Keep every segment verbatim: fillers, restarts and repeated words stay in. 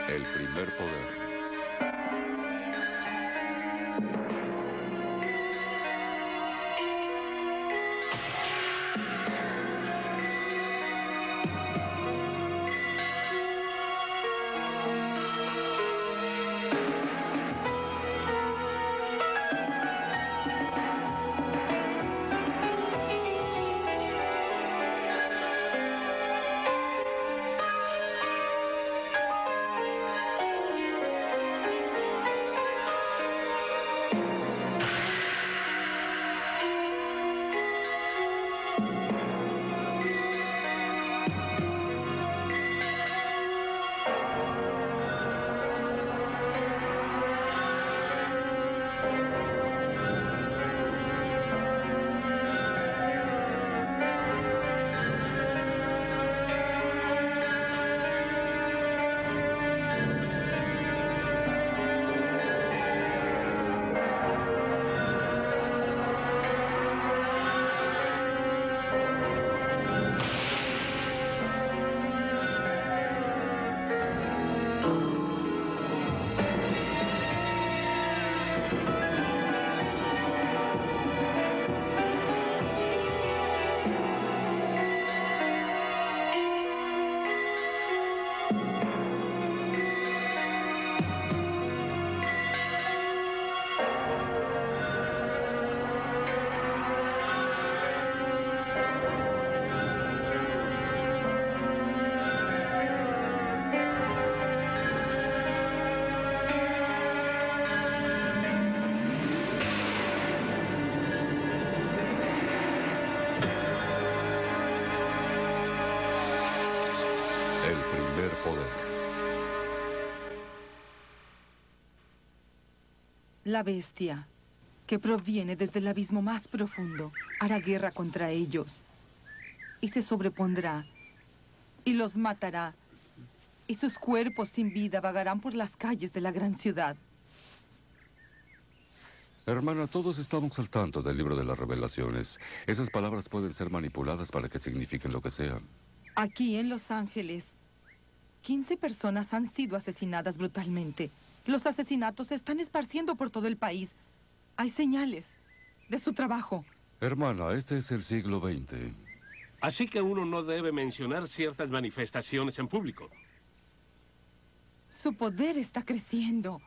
El primer poder. El primer poder. La bestia, que proviene desde el abismo más profundo, hará guerra contra ellos y se sobrepondrá y los matará, y sus cuerpos sin vida vagarán por las calles de la gran ciudad. Hermana, todos estamos al tanto del libro de las revelaciones. Esas palabras pueden ser manipuladas para que signifiquen lo que sean. Aquí en Los Ángeles, quince personas han sido asesinadas brutalmente. Los asesinatos se están esparciendo por todo el país. Hay señales de su trabajo. Hermana, este es el siglo veinte. Así que uno no debe mencionar ciertas manifestaciones en público. Su poder está creciendo.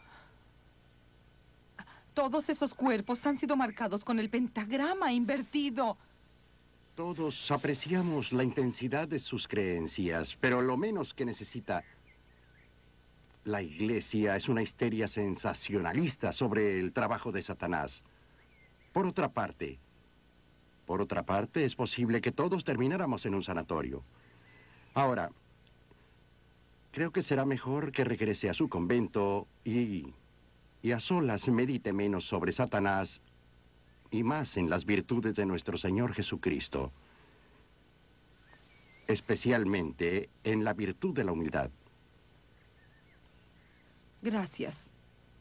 Todos esos cuerpos han sido marcados con el pentagrama invertido. Todos apreciamos la intensidad de sus creencias, pero lo menos que necesita la Iglesia es una histeria sensacionalista sobre el trabajo de Satanás. Por otra parte, por otra parte, es posible que todos termináramos en un sanatorio. Ahora, creo que será mejor que regrese a su convento y, y a solas medite menos sobre Satanás y más en las virtudes de nuestro Señor Jesucristo, especialmente en la virtud de la humildad. Gracias.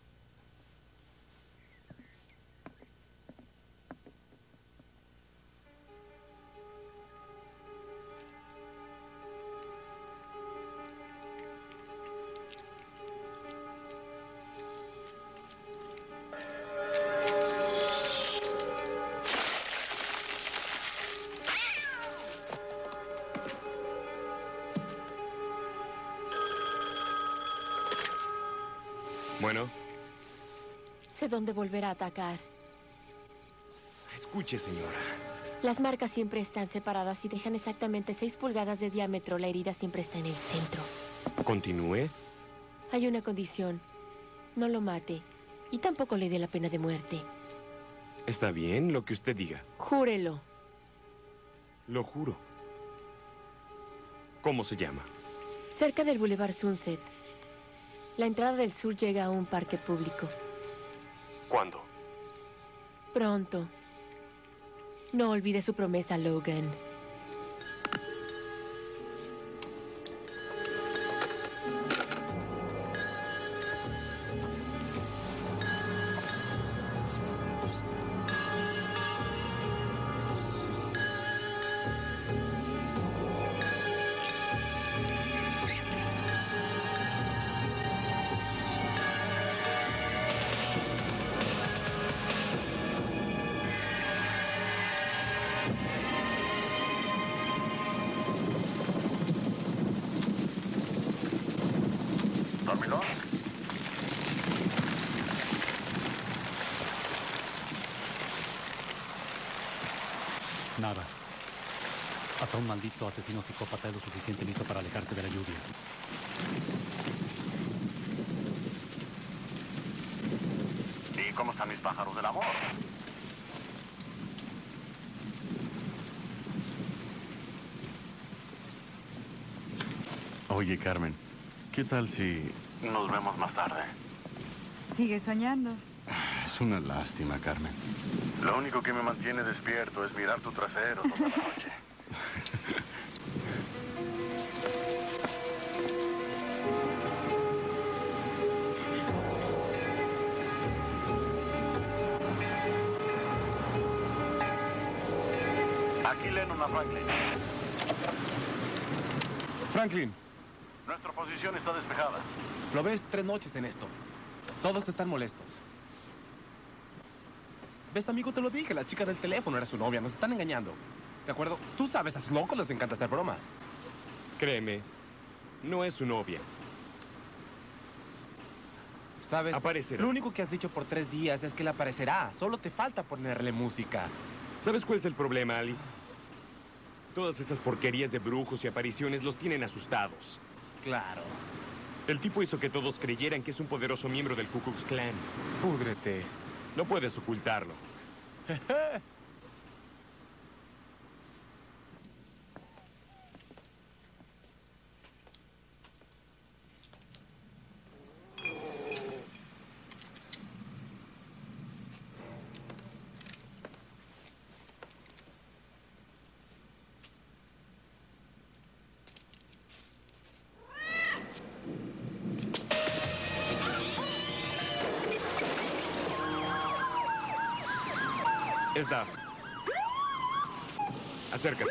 Bueno. Sé dónde volver a atacar. Escuche, señora. Las marcas siempre están separadas y dejan exactamente seis pulgadas de diámetro. La herida siempre está en el centro. Continúe. Hay una condición. No lo mate. Y tampoco le dé la pena de muerte. Está bien, lo que usted diga. Júrelo. Lo juro. ¿Cómo se llama? Cerca del Boulevard Sunset. La entrada del sur llega a un parque público. ¿Cuándo? Pronto. No olvide su promesa, Logan. ¿Dormidor? Nada. Hasta un maldito asesino psicópata es lo suficiente listo para alejarse de la lluvia. ¿Y cómo están mis pájaros del amor? Oye, Carmen, ¿qué tal si Nos vemos más tarde. Sigue soñando. Es una lástima, Carmen. Lo único que me mantiene despierto es mirar tu trasero toda la noche. Aquí Lennon a Franklin. Franklin, Nuestra posición está despejada. lo ves tres noches en esto. Todos están molestos. ¿Ves, amigo? Te lo dije. La chica del teléfono era su novia. Nos están engañando. ¿De acuerdo? Tú sabes, a sus locos les encanta hacer bromas. Créeme, no es su novia. ¿Sabes? Aparecerá. Lo único que has dicho por tres días es que él aparecerá. Solo te falta ponerle música. ¿Sabes cuál es el problema, Ali? Todas esas porquerías de brujos y apariciones los tienen asustados. Claro. El tipo hizo que todos creyeran que es un poderoso miembro del Ku Klux Klan. Púdrete. No puedes ocultarlo. Es Dab. Acércate.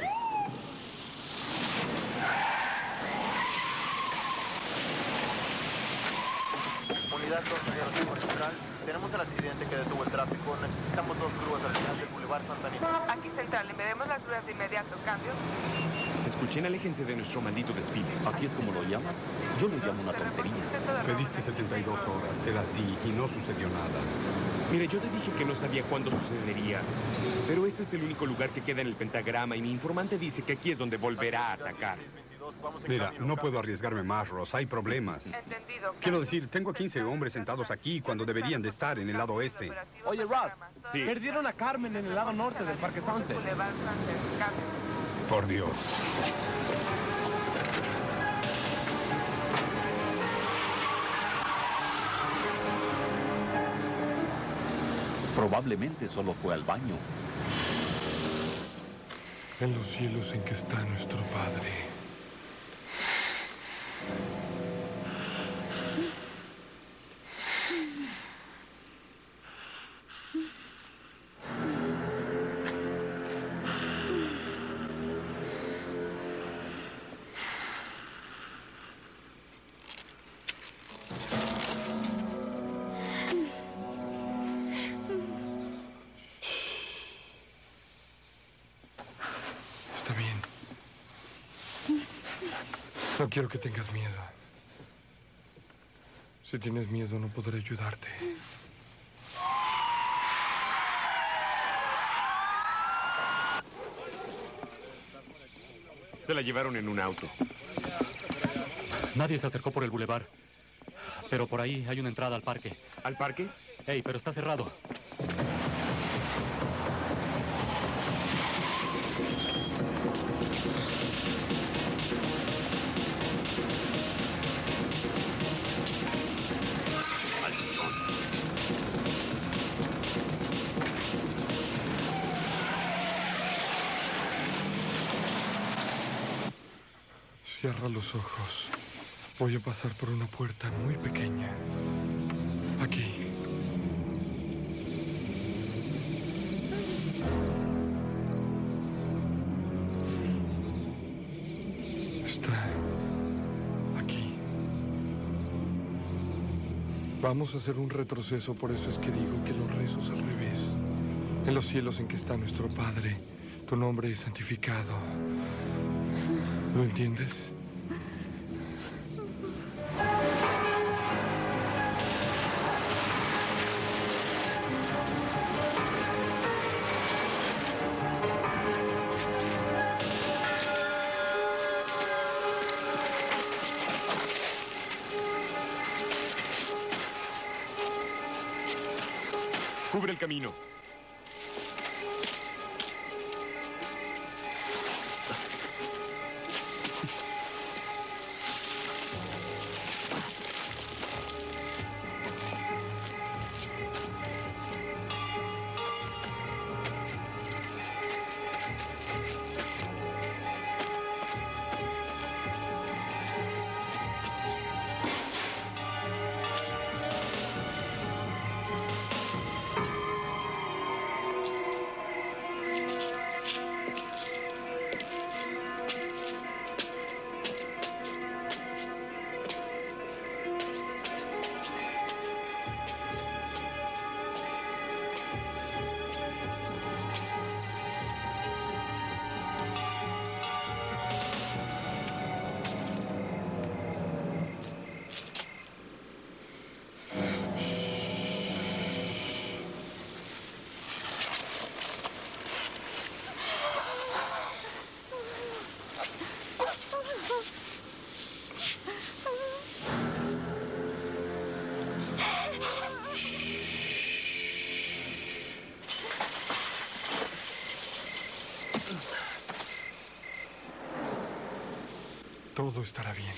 Unidad dos, Aeropuerto Central. Tenemos el accidente que detuvo el tráfico. Necesitamos dos grúas al final del Boulevard Santa Anita. Aquí Central, enviaremos las grúas de inmediato. ¿Cambio? Escuchen, aléjense de nuestro maldito desfile. ¿Así es como lo llamas? Yo lo llamo una tontería. Pediste setenta y dos horas, te las di y no sucedió nada. Mire, yo te dije que no sabía cuándo sucedería. Pero este es el único lugar que queda en el pentagrama y mi informante dice que aquí es donde volverá a atacar. Mira, no puedo arriesgarme más, Ross. Hay problemas. Entendido. Quiero decir, tengo a quince hombres sentados aquí cuando deberían de estar en el lado oeste. Oye, Ross. Sí. Perdieron a Carmen en el lado norte del Parque Sunset. Boulevard Sunset. Cambio. Por Dios. Probablemente solo fue al baño. En los cielos en que está nuestro Padre. Está bien. No quiero que tengas miedo. Si tienes miedo, no podré ayudarte. Se la llevaron en un auto. Nadie se acercó por el bulevar. Pero por ahí hay una entrada al parque. ¿Al parque? Ey, pero está cerrado. Cierra los ojos. Voy a pasar por una puerta muy pequeña. Aquí. Está aquí. Vamos a hacer un retroceso, por eso es que digo que los rezos al revés. En los cielos en que está nuestro Padre, tu nombre es santificado. ¿Lo entiendes? Cubre el camino. Todo estará bien.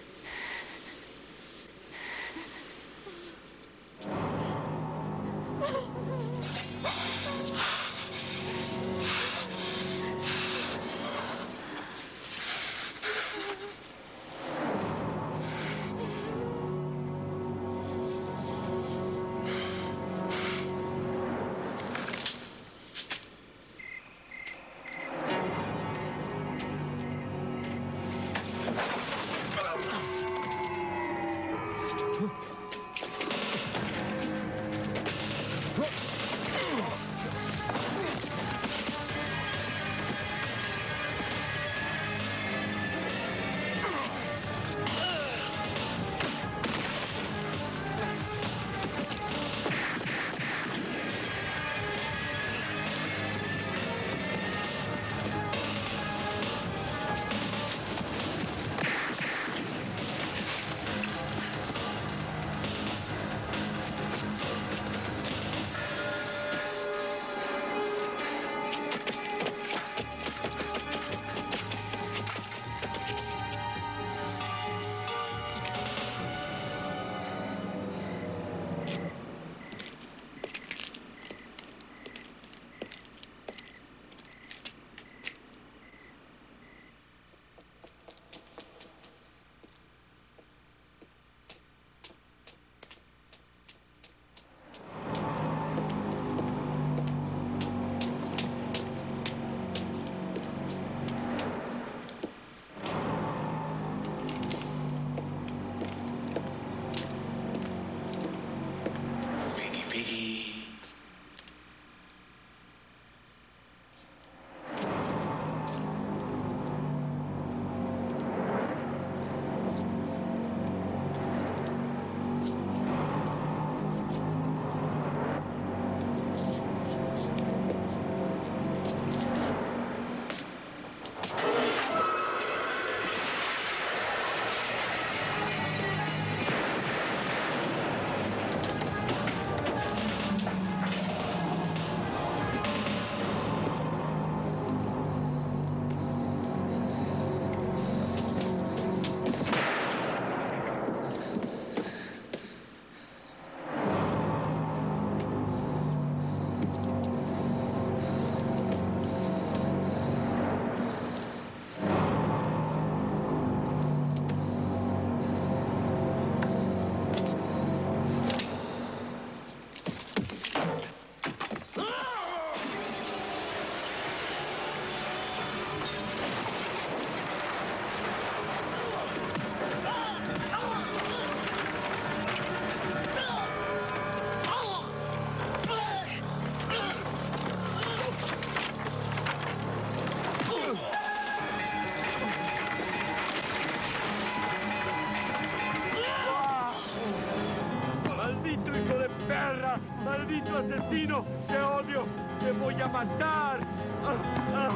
¡Maldito asesino! ¡Te odio! ¡Te voy a matar! Ah, ah.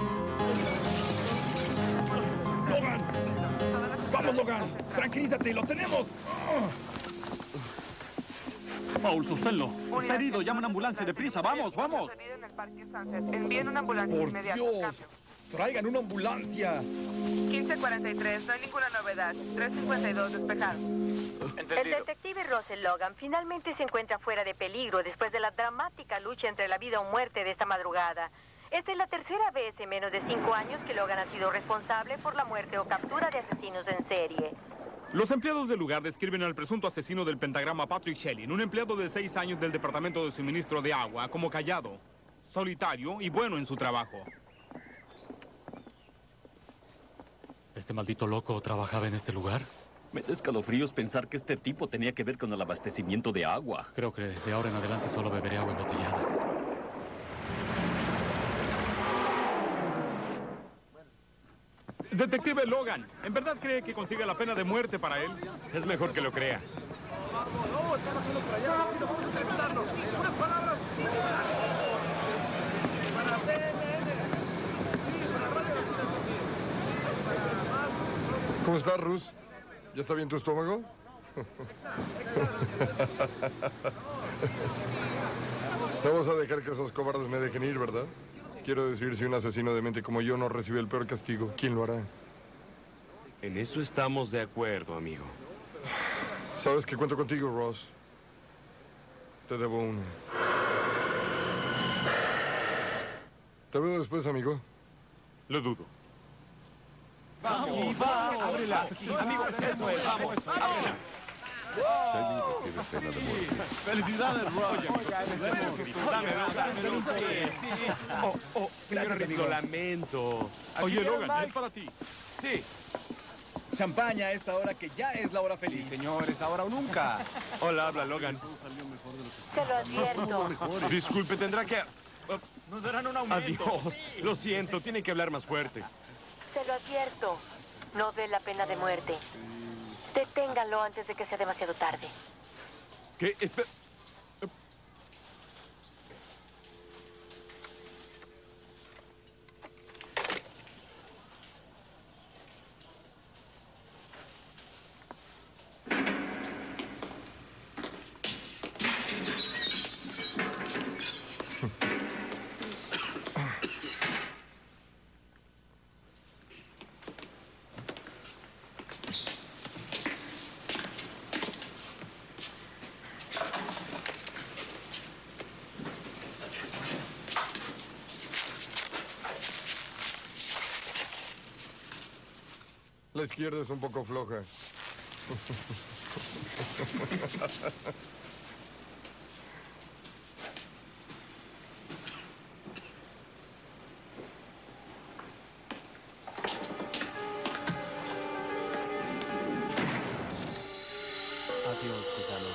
¡Logan! ¡Vamos, Logan! ¡Tranquilízate! ¡Lo tenemos! Paul, sosténlo. Está herido. Llama a una ambulancia. Deprisa. Vamos, vamos. Envíen una ambulancia ¡Por inmediata. Dios! ¡Traigan una ambulancia! quince cuarenta y tres, no hay ninguna novedad. tres cincuenta y dos, despejado. El detective Russell Logan finalmente se encuentra fuera de peligro después de la dramática lucha entre la vida o muerte de esta madrugada. Esta es la tercera vez en menos de cinco años que Logan ha sido responsable por la muerte o captura de asesinos en serie. Los empleados del lugar describen al presunto asesino del pentagrama Patrick Shelley, un empleado de seis años del Departamento de Suministro de Agua, como callado, solitario y bueno en su trabajo. ¿Este maldito loco trabajaba en este lugar? Me da escalofríos pensar que este tipo tenía que ver con el abastecimiento de agua. Creo que de ahora en adelante solo beberé agua embotellada. Detective Logan, ¿en verdad cree que consigue la pena de muerte para él? Es mejor que lo crea. No, están haciendo por allá, asesino, vamos a terminarlo. Unas palabras. Para C N N. Sí, para Radio para más. ¿Cómo estás, Rus? ¿Ya está bien tu estómago? No vamos a dejar que esos cobardes me dejen ir, ¿verdad? Quiero decir, si un asesino de mente como yo no recibe el peor castigo, ¿quién lo hará? En eso estamos de acuerdo, amigo. Sabes que cuento contigo, Ross. Te debo una. Te veo después, amigo. Lo dudo. Vamos, vamos. Ábrela. Amigo, eso es, vamos, ábrela. Shelley recibe pena de muerte. Felicidades, Roger. Dame, dame, sí. Oh, oh, señora Rick, lo lamento. Oye, Logan, es para ti. Sí. Champaña a esta hora que ya es la hora feliz. Sí, señores, ahora o nunca. Hola, habla Logan. Se lo advierto. Disculpe, tendrá que... Nos darán un aumento. Adiós. Lo siento, tiene que hablar más fuerte. Se lo advierto. No dé la pena de muerte. Deténganlo antes de que sea demasiado tarde. ¿Qué? Espera. La izquierda es un poco floja. Adiós, Susano.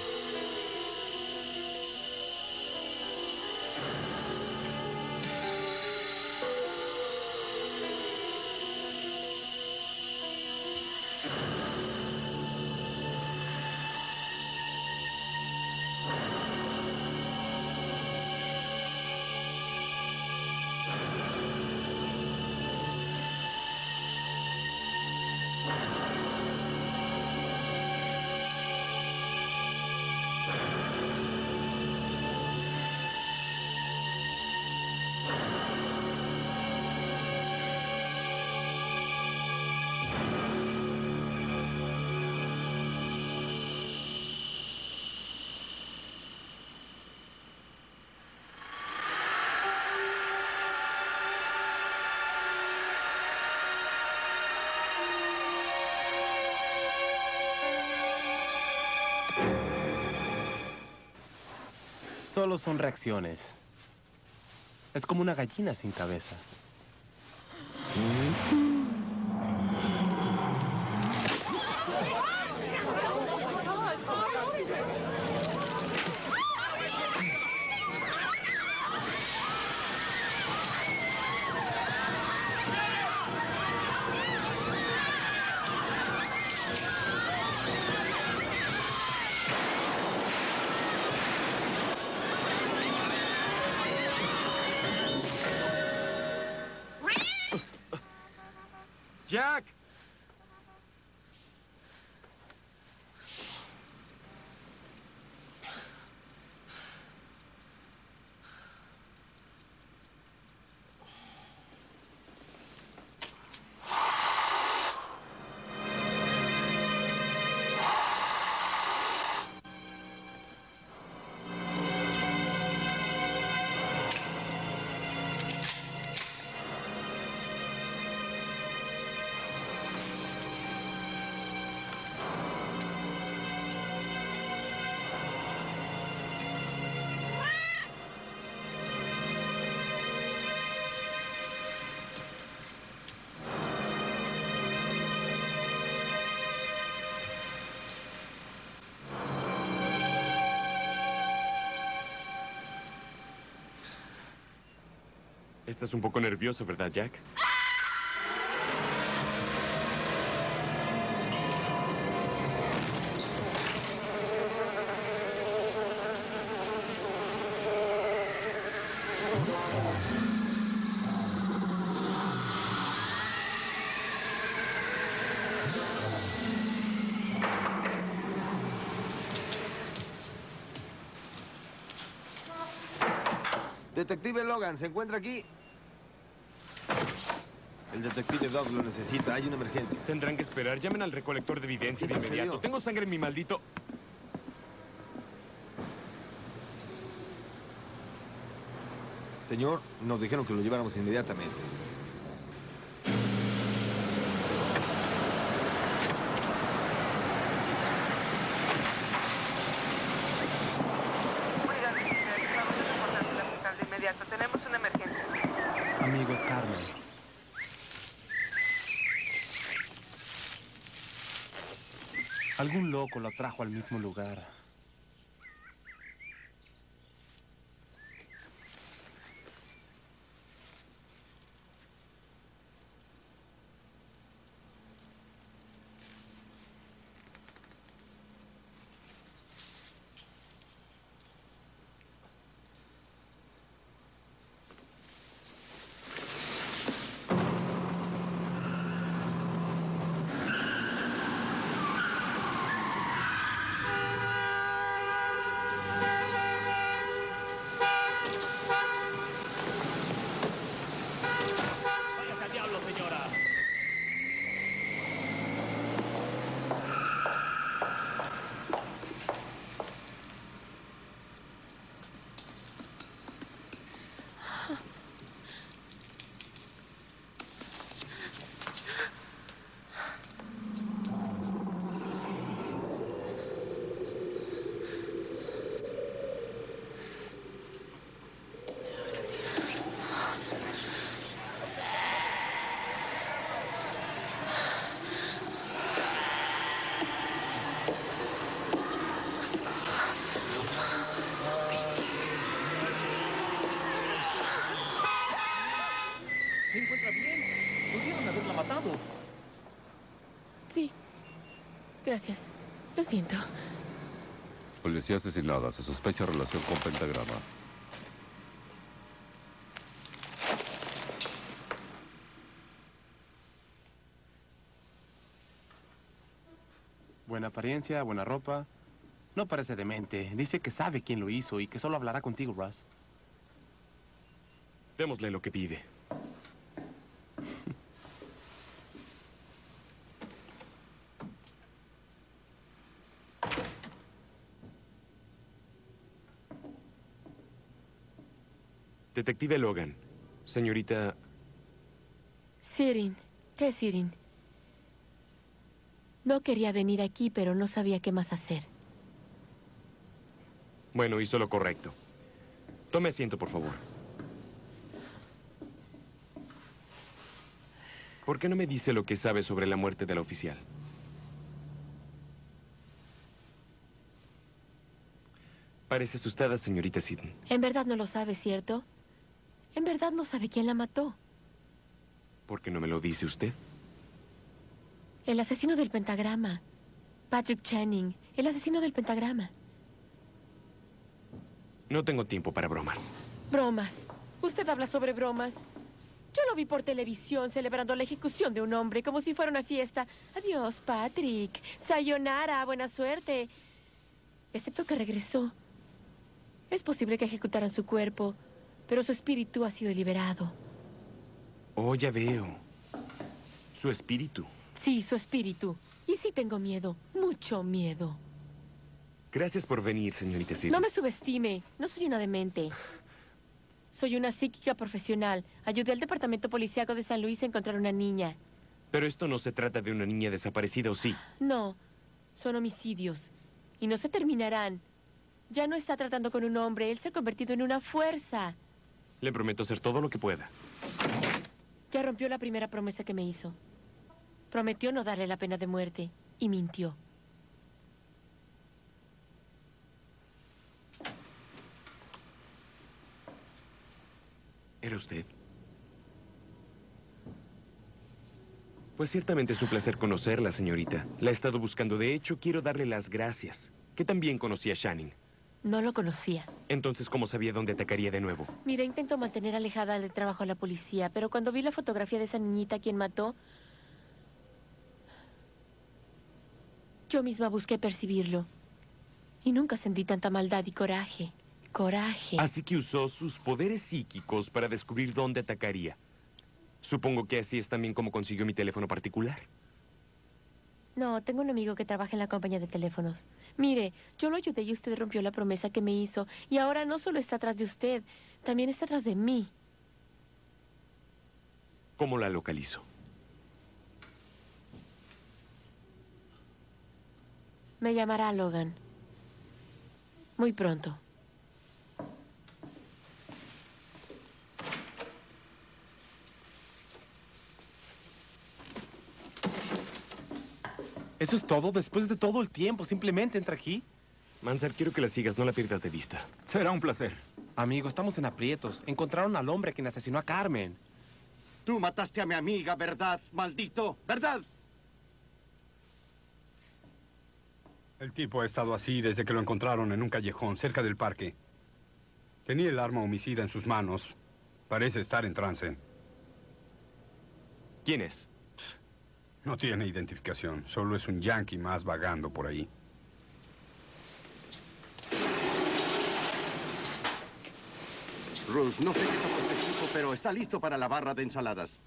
Solo son reacciones. Es como una gallina sin cabeza. Jack. Estás un poco nervioso, ¿verdad, Jack? Detective Logan, ¿se encuentra aquí? El detective Doug lo necesita. Hay una emergencia. Tendrán que esperar. Llamen al recolector de evidencia de inmediato. Tengo sangre en mi maldito... Señor, nos dijeron que lo lleváramos inmediatamente. Tenemos una emergencia. Amigos, Carmen. Algún loco lo trajo al mismo lugar. ¿Se encuentra bien? Pudieron haberla matado. Sí. Gracias. Lo siento. Policía asesinada. Se sospecha relación con Pentagrama. Buena apariencia, buena ropa. No parece demente. Dice que sabe quién lo hizo y que solo hablará contigo, Russ. Démosle lo que pide. Detective Logan. Señorita... Sirin. ¿Qué es Sirin? No quería venir aquí, pero no sabía qué más hacer. Bueno, hizo lo correcto. Tome asiento, por favor. ¿Por qué no me dice lo que sabe sobre la muerte de la oficial? Parece asustada, señorita Sidney. En verdad no lo sabe, ¿cierto? En verdad no sabe quién la mató. ¿Por qué no me lo dice usted? El asesino del pentagrama. Patrick Channing. El asesino del pentagrama. No tengo tiempo para bromas. Bromas. Usted habla sobre bromas. Yo lo vi por televisión celebrando la ejecución de un hombre como si fuera una fiesta. Adiós, Patrick. Sayonara, buena suerte. Excepto que regresó. Es posible que ejecutaran su cuerpo, pero su espíritu ha sido liberado. Oh, ya veo. Su espíritu. Sí, su espíritu. Y sí tengo miedo. Mucho miedo. Gracias por venir, señorita Sidney. No me subestime. No soy una demente. Soy una psíquica profesional. Ayudé al departamento policíaco de San Luis a encontrar una niña. Pero esto no se trata de una niña desaparecida, ¿o sí? No. Son homicidios. Y no se terminarán. Ya no está tratando con un hombre. Él se ha convertido en una fuerza. Le prometo hacer todo lo que pueda. Ya rompió la primera promesa que me hizo. Prometió no darle la pena de muerte. Y mintió. ¿Era usted? Pues ciertamente es un placer conocerla, señorita. La he estado buscando. De hecho, quiero darle las gracias. ¿Qué tan bien conocía a Channing? No lo conocía. Entonces, ¿cómo sabía dónde atacaría de nuevo? Mira, intento mantener alejada del trabajo a la policía, pero cuando vi la fotografía de esa niñita a quien mató, yo misma busqué percibirlo. Y nunca sentí tanta maldad y coraje. Coraje. Así que usó sus poderes psíquicos para descubrir dónde atacaría. Supongo que así es también como consiguió mi teléfono particular. No, tengo un amigo que trabaja en la compañía de teléfonos. Mire, yo lo ayudé y usted rompió la promesa que me hizo. Y ahora no solo está atrás de usted, también está atrás de mí. ¿Cómo la localizo? Me llamará Logan. Muy pronto. ¿Eso es todo? Después de todo el tiempo, simplemente entra aquí. Mansard, quiero que la sigas, no la pierdas de vista. Será un placer. Amigo, estamos en aprietos. Encontraron al hombre quien asesinó a Carmen. Tú mataste a mi amiga, ¿verdad, maldito? ¿Verdad? El tipo ha estado así desde que lo encontraron en un callejón cerca del parque. Tenía el arma homicida en sus manos. Parece estar en trance. ¿Quién es? No tiene identificación. Solo es un yankee más vagando por ahí. Ruth, no sé qué tomó este tipo, pero está listo para la barra de ensaladas.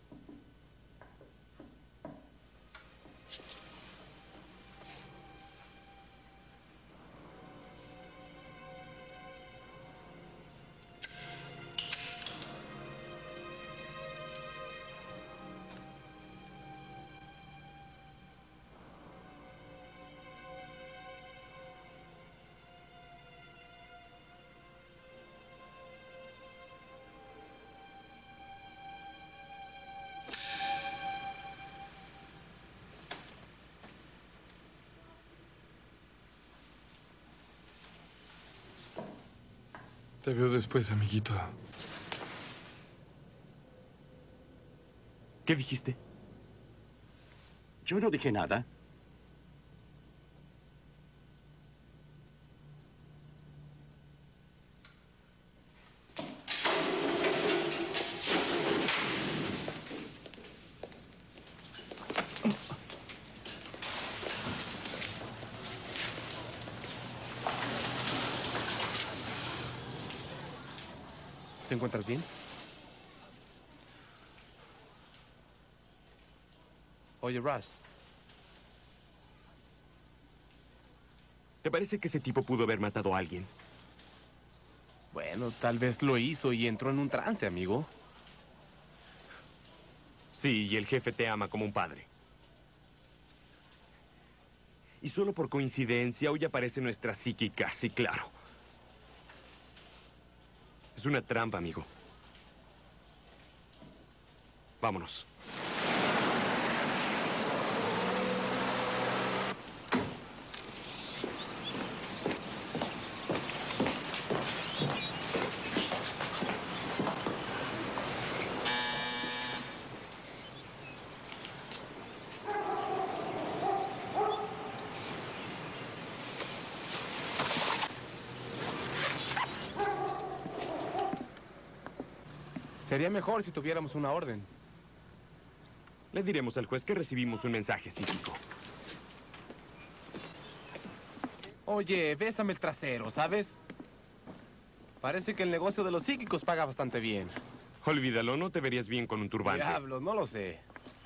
Te veo después, amiguito. ¿Qué dijiste? Yo no dije nada. ¿Te encuentras bien? Oye, Russ. ¿Te parece que ese tipo pudo haber matado a alguien? Bueno, tal vez lo hizo y entró en un trance, amigo. Sí, y el jefe te ama como un padre. Y solo por coincidencia, hoy aparece nuestra psíquica, sí, claro. Es una trampa, amigo. Vámonos. Sería mejor si tuviéramos una orden. Le diremos al juez que recibimos un mensaje psíquico. Oye, bésame el trasero, ¿sabes? Parece que el negocio de los psíquicos paga bastante bien. Olvídalo, no te verías bien con un turbante. Diablo, no lo sé.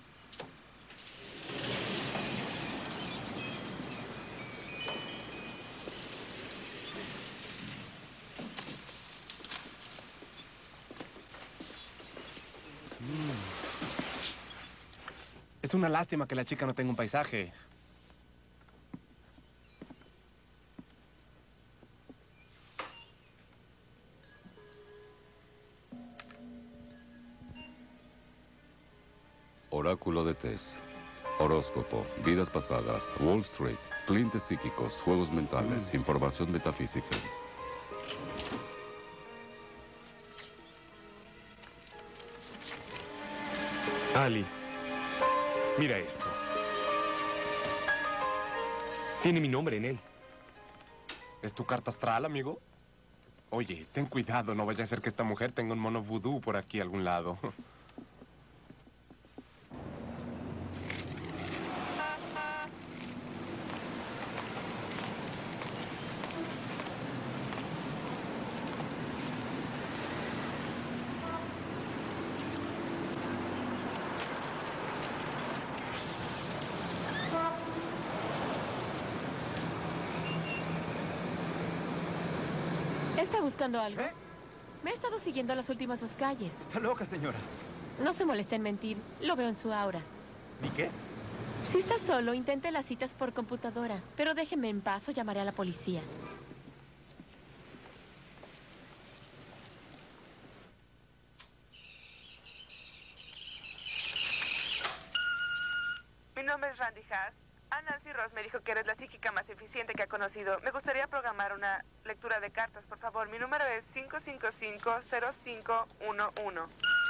Es una lástima que la chica no tenga un paisaje. Oráculo de Tess. Horóscopo, vidas pasadas, Wall Street, clientes psíquicos, juegos mentales, información metafísica. Ali. Mira esto. Tiene mi nombre en él. ¿Es tu carta astral, amigo? Oye, ten cuidado, no vaya a ser que esta mujer tenga un mono vudú por aquí a algún lado. ¿Está buscando algo? Me ha estado siguiendo las últimas dos calles. Está loca, señora. No se moleste en mentir. Lo veo en su aura. ¿Y qué? Si está solo, intente las citas por computadora. Pero déjeme en paz o llamaré a la policía. Mi nombre es Randy Haas. A Nancy Ross me dijo que eres la psíquica más eficiente que ha conocido. Me gustaría programar una lectura de cartas, por favor. Mi número es cinco cinco cinco, cero cinco uno uno.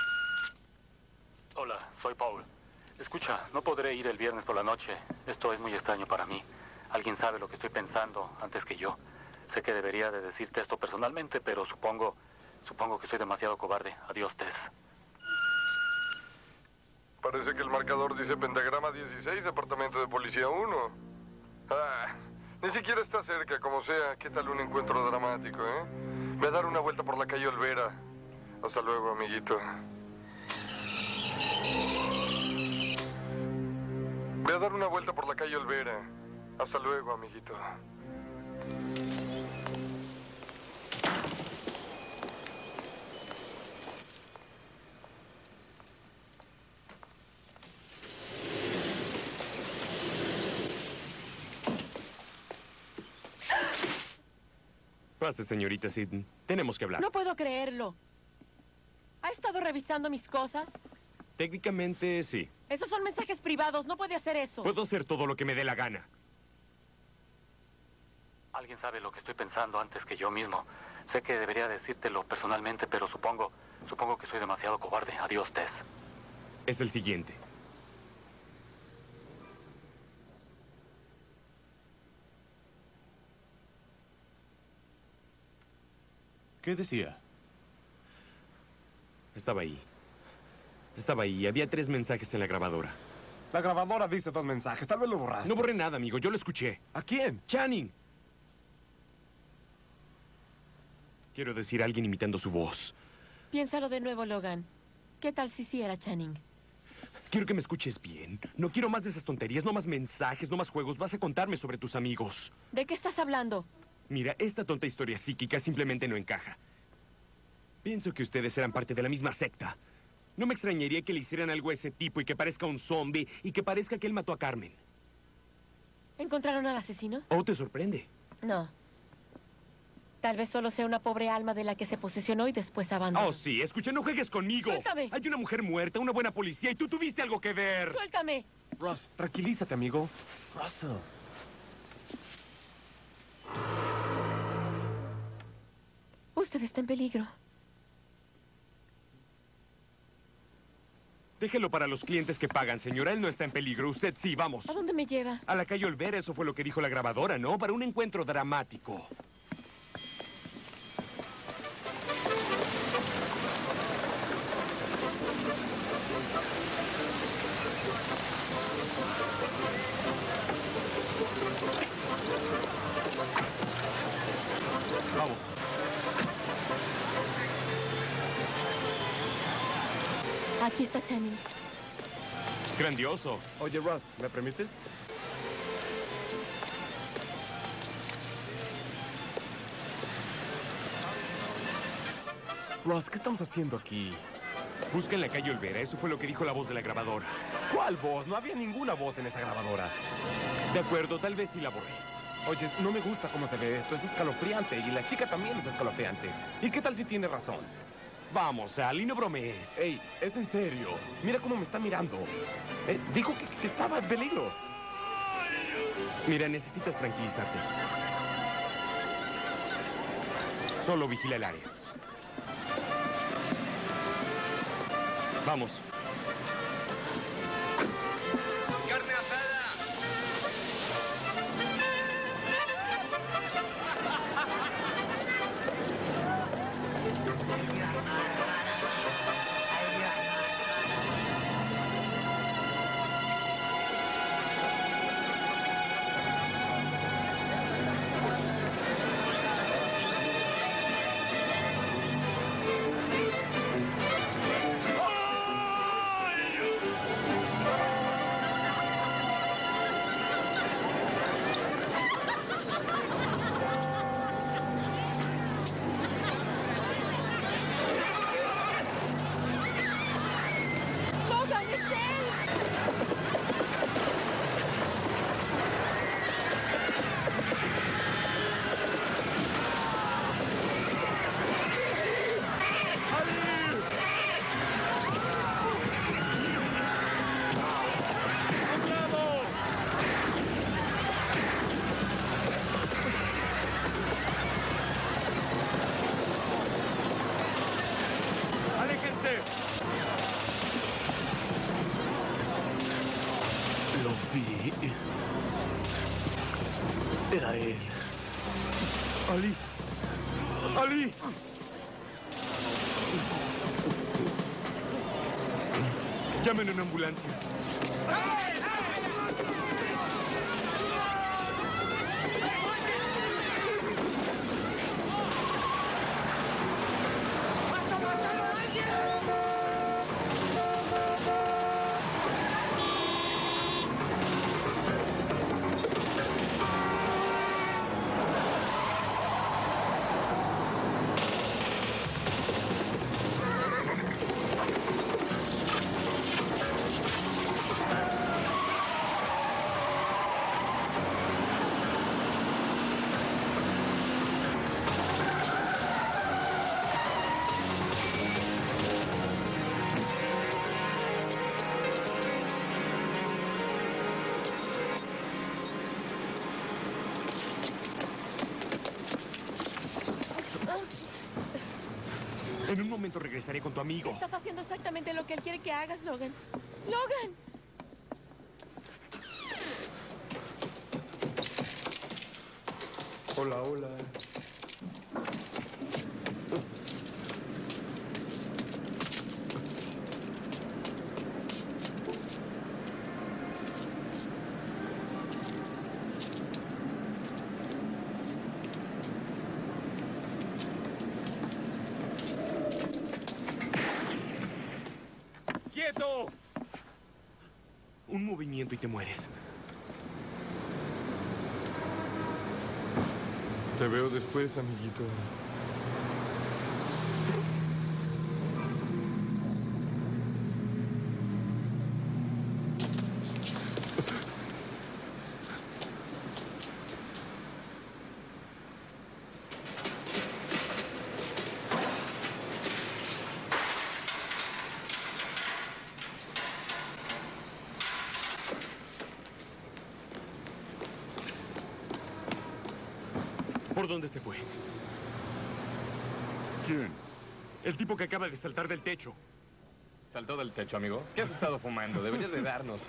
Hola, soy Paul. Escucha, no podré ir el viernes por la noche. Esto es muy extraño para mí. Alguien sabe lo que estoy pensando antes que yo. Sé que debería de decirte esto personalmente, pero supongo... Supongo que soy demasiado cobarde. Adiós, Tess. Parece que el marcador dice Pentagrama dieciséis, Departamento de Policía uno. Ah, ni siquiera está cerca, como sea. ¿Qué tal un encuentro dramático, eh? Ve a dar una vuelta por la calle Olvera. Hasta luego, amiguito. Ve a dar una vuelta por la calle Olvera. Hasta luego, amiguito. Pase, señorita Sidney. Tenemos que hablar. No puedo creerlo. ¿Ha estado revisando mis cosas? Técnicamente, sí. Esos son mensajes privados. No puede hacer eso. Puedo hacer todo lo que me dé la gana. Alguien sabe lo que estoy pensando antes que yo mismo. Sé que debería decírtelo personalmente, pero supongo... Supongo que soy demasiado cobarde. Adiós, Tess. Es el siguiente. ¿Qué decía? Estaba ahí. Estaba ahí. Había tres mensajes en la grabadora. La grabadora dice dos mensajes. Tal vez lo borraste. No borré nada, amigo. Yo lo escuché. ¿A quién? Channing. Quiero decir, alguien imitando su voz. Piénsalo de nuevo, Logan. ¿Qué tal si sí era Channing? Quiero que me escuches bien. No quiero más de esas tonterías, no más mensajes, no más juegos. Vas a contarme sobre tus amigos. ¿De qué estás hablando? Mira, esta tonta historia psíquica simplemente no encaja. Pienso que ustedes eran parte de la misma secta. No me extrañaría que le hicieran algo a ese tipo y que parezca un zombie y que parezca que él mató a Carmen. ¿Encontraron al asesino? ¿O te sorprende? No. Tal vez solo sea una pobre alma de la que se posesionó y después abandonó. Oh, sí. Escucha, no juegues conmigo. ¡Suéltame! Hay una mujer muerta, una buena policía y tú tuviste algo que ver. ¡Suéltame! Ross, tranquilízate, amigo. Russell. Usted está en peligro. Déjelo para los clientes que pagan, señora. Él no está en peligro. Usted sí, vamos. ¿A dónde me lleva? A la calle Olvera, eso fue lo que dijo la grabadora, ¿no? Para un encuentro dramático. Vamos. Aquí está Channing. Grandioso. Oye, Ross, ¿me permites? Ross, ¿qué estamos haciendo aquí? Busca en la calle Olvera. Eso fue lo que dijo la voz de la grabadora. ¿Cuál voz? No había ninguna voz en esa grabadora. De acuerdo, tal vez sí la borré. Oye, no me gusta cómo se ve esto. Es escalofriante. Y la chica también es escalofriante. ¿Y qué tal si tiene razón? Vamos, Sal, y no bromees. Ey, es en serio. Mira cómo me está mirando. Eh, dijo que, que estaba en peligro. Mira, necesitas tranquilizarte. Solo vigila el área. Vamos. vi. Era él. Ali. Ali. Llamen una ambulancia. En un momento regresaré con tu amigo. Estás haciendo exactamente lo que él quiere que hagas, Logan. ¡Logan! Hola, hola. ¡Quieto! Un movimiento y te mueres. Te veo después, amiguito. ¿Por dónde se fue? ¿Quién? El tipo que acaba de saltar del techo. ¿Saltó del techo, amigo? ¿Qué has estado fumando? Deberías de darnos.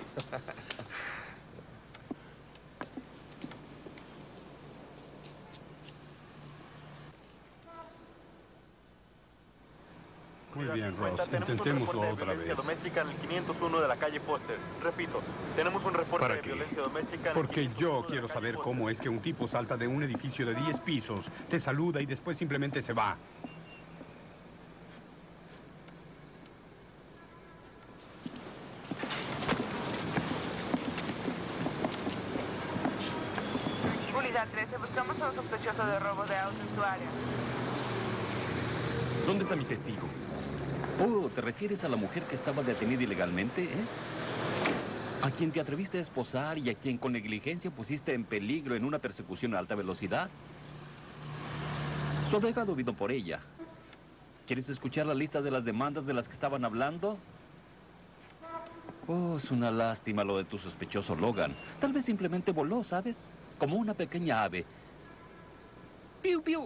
Muy bien, cincuenta, Ross. tenemos un Intentémoslo reporte de otra violencia vez. doméstica en el quinientos uno de la calle Foster. Repito, tenemos un reporte ¿Para de qué? violencia doméstica en Porque el yo quinientos uno quiero de la calle saber Foster. cómo es que un tipo salta de un edificio de diez pisos, te saluda y después simplemente se va. Unidad trece, buscamos a un sospechoso de robo de auto en su área. ¿Dónde está mi testigo? Oh, ¿te refieres a la mujer que estaba detenida ilegalmente, eh? ¿A quien te atreviste a esposar y a quien con negligencia pusiste en peligro en una persecución a alta velocidad? Su abogado vino por ella. ¿Quieres escuchar la lista de las demandas de las que estaban hablando? Oh, es una lástima lo de tu sospechoso Logan. Tal vez simplemente voló, ¿sabes? Como una pequeña ave. ¡Piu, piu!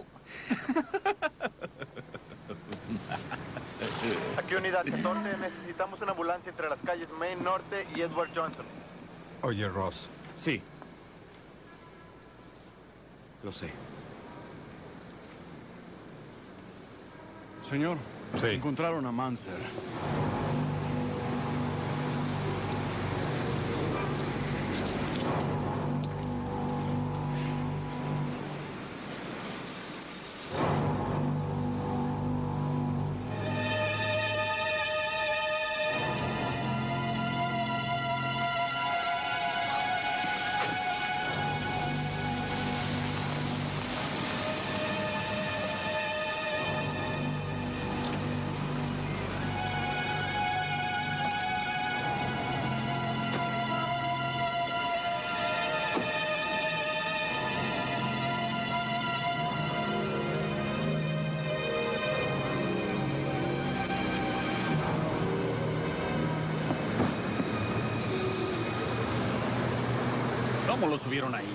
Aquí unidad catorce, necesitamos una ambulancia entre las calles Main Norte y Edward Johnson. Oye, Ross. Sí. Lo sé. Señor, Sí. encontraron a Manser. ¿Cómo lo subieron ahí?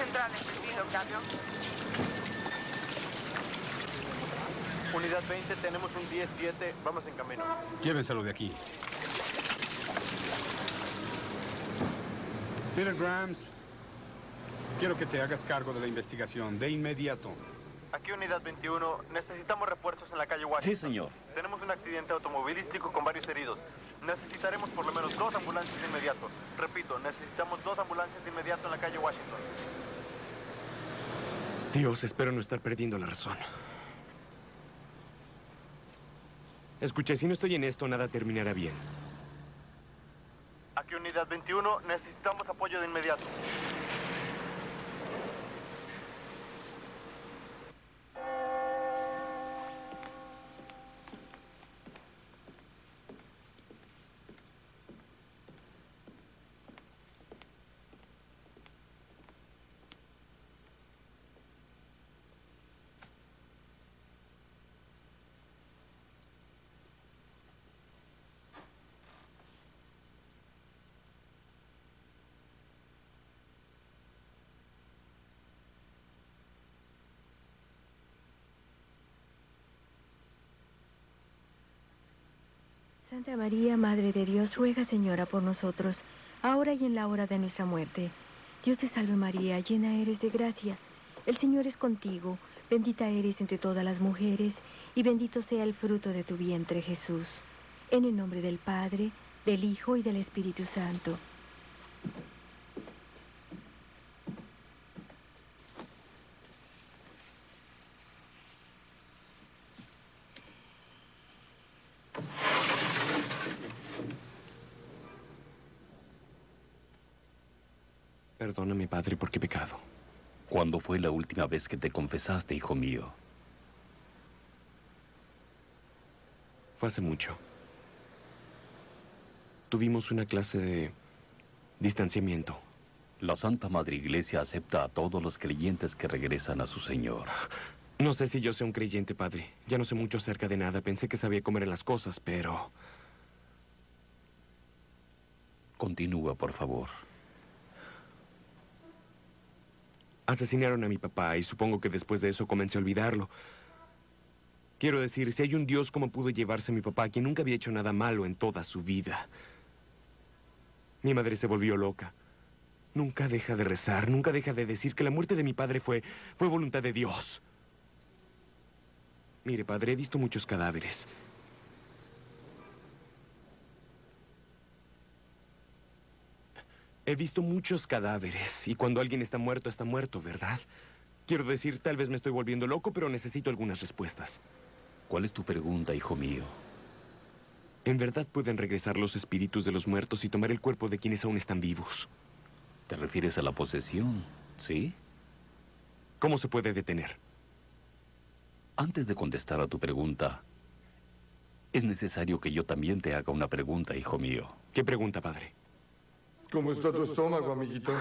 Central, entendido, cambio. Unidad veinte, tenemos un diez siete, vamos en camino. Llévenselo de aquí. Peter Grams, quiero que te hagas cargo de la investigación de inmediato. Aquí Unidad veintiuno, necesitamos refuerzos en la calle Washington. Sí, señor. Tenemos un accidente automovilístico con varios heridos. Necesitaremos por lo menos dos ambulancias de inmediato. Repito, necesitamos dos ambulancias de inmediato en la calle Washington. Dios, espero no estar perdiendo la razón. Escuché, si no estoy en esto, nada terminará bien. Aquí Unidad veintiuno, necesitamos apoyo de inmediato. Santa María, Madre de Dios, ruega, Señora, por nosotros, ahora y en la hora de nuestra muerte. Dios te salve María, llena eres de gracia. El Señor es contigo, bendita eres entre todas las mujeres, y bendito sea el fruto de tu vientre, Jesús. En el nombre del Padre, del Hijo y del Espíritu Santo. Perdóname, Padre, porque he pecado. ¿Cuándo fue la última vez que te confesaste, hijo mío? Fue hace mucho. Tuvimos una clase de distanciamiento. La Santa Madre Iglesia acepta a todos los creyentes que regresan a su Señor. No sé si yo sea un creyente, Padre. Ya no sé mucho acerca de nada. Pensé que sabía cómo eran las cosas, pero... Continúa, por favor. Asesinaron a mi papá y supongo que después de eso comencé a olvidarlo. Quiero decir, si hay un Dios, ¿cómo pudo llevarse a mi papá, quien nunca había hecho nada malo en toda su vida? Mi madre se volvió loca. Nunca deja de rezar, nunca deja de decir que la muerte de mi padre fue, fue voluntad de Dios. Mire, padre, he visto muchos cadáveres. He visto muchos cadáveres, y cuando alguien está muerto, está muerto, ¿verdad? Quiero decir, tal vez me estoy volviendo loco, pero necesito algunas respuestas. ¿Cuál es tu pregunta, hijo mío? ¿En verdad pueden regresar los espíritus de los muertos y tomar el cuerpo de quienes aún están vivos? ¿Te refieres a la posesión? ¿Sí? ¿Cómo se puede detener? Antes de contestar a tu pregunta, es necesario que yo también te haga una pregunta, hijo mío. ¿Qué pregunta, padre? ¿Cómo está tu estómago, amiguito?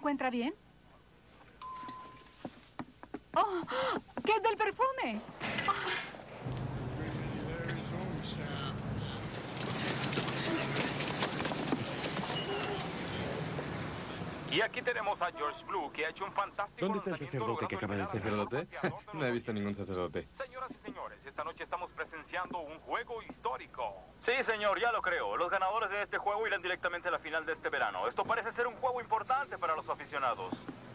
encuentra bien? ¡Oh! ¿Qué es del perfume? Oh. Y aquí tenemos a George Blue, que ha hecho un fantástico... ¿Dónde está el sacerdote que acaba de decir? ¿Sacerdote? No he visto ningún sacerdote. Señoras y señores, esta noche estamos presenciando un juego histórico. Sí, señor, ya lo creo. Los ganadores de este juego irán directamente a la final de este verano. Esto parece ser un juego importante para los aficionados.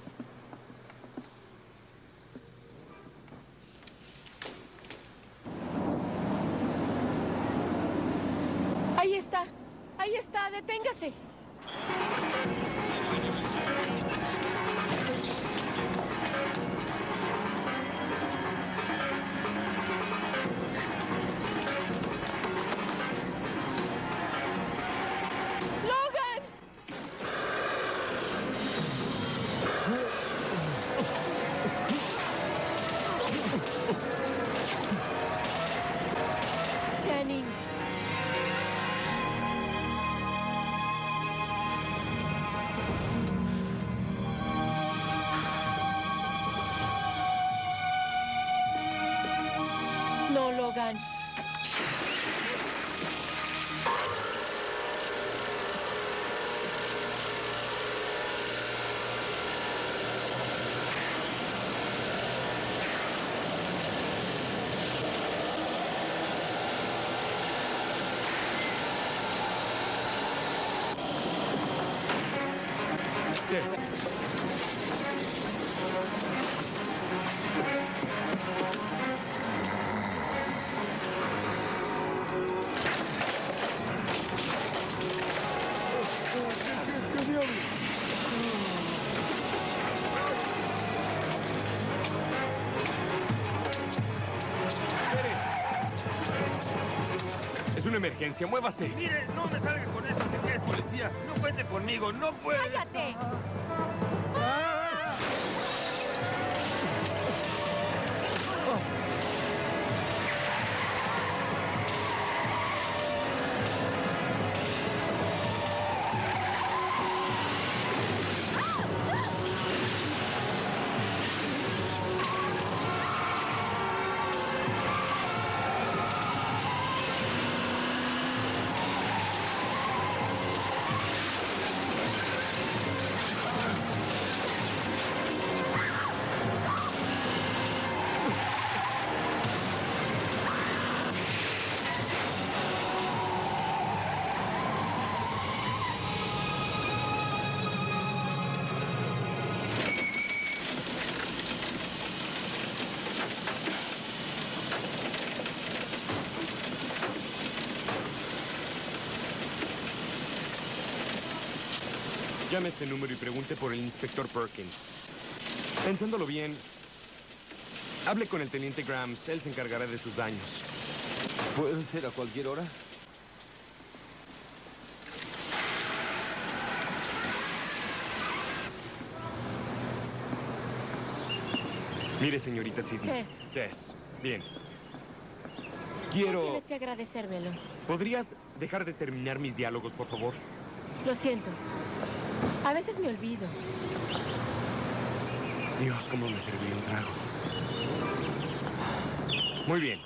Ahí está. Ahí está. Deténgase. Channing. No, Logan. Tess. Es una emergencia, muévase. Mire, no me salga con eso de que es policía. No cuente conmigo, no puede. ¡Cállate! Llame a este número y pregunte por el inspector Perkins. Pensándolo bien, hable con el teniente Grams. Él se encargará de sus daños. ¿Puede ser a cualquier hora? Mire, señorita Sidney. Tess. Tess. Bien. No Quiero... tienes que agradecérmelo. ¿Podrías dejar de terminar mis diálogos, por favor? Lo siento. A veces me olvido. Dios, cómo me serviría un trago. Muy bien.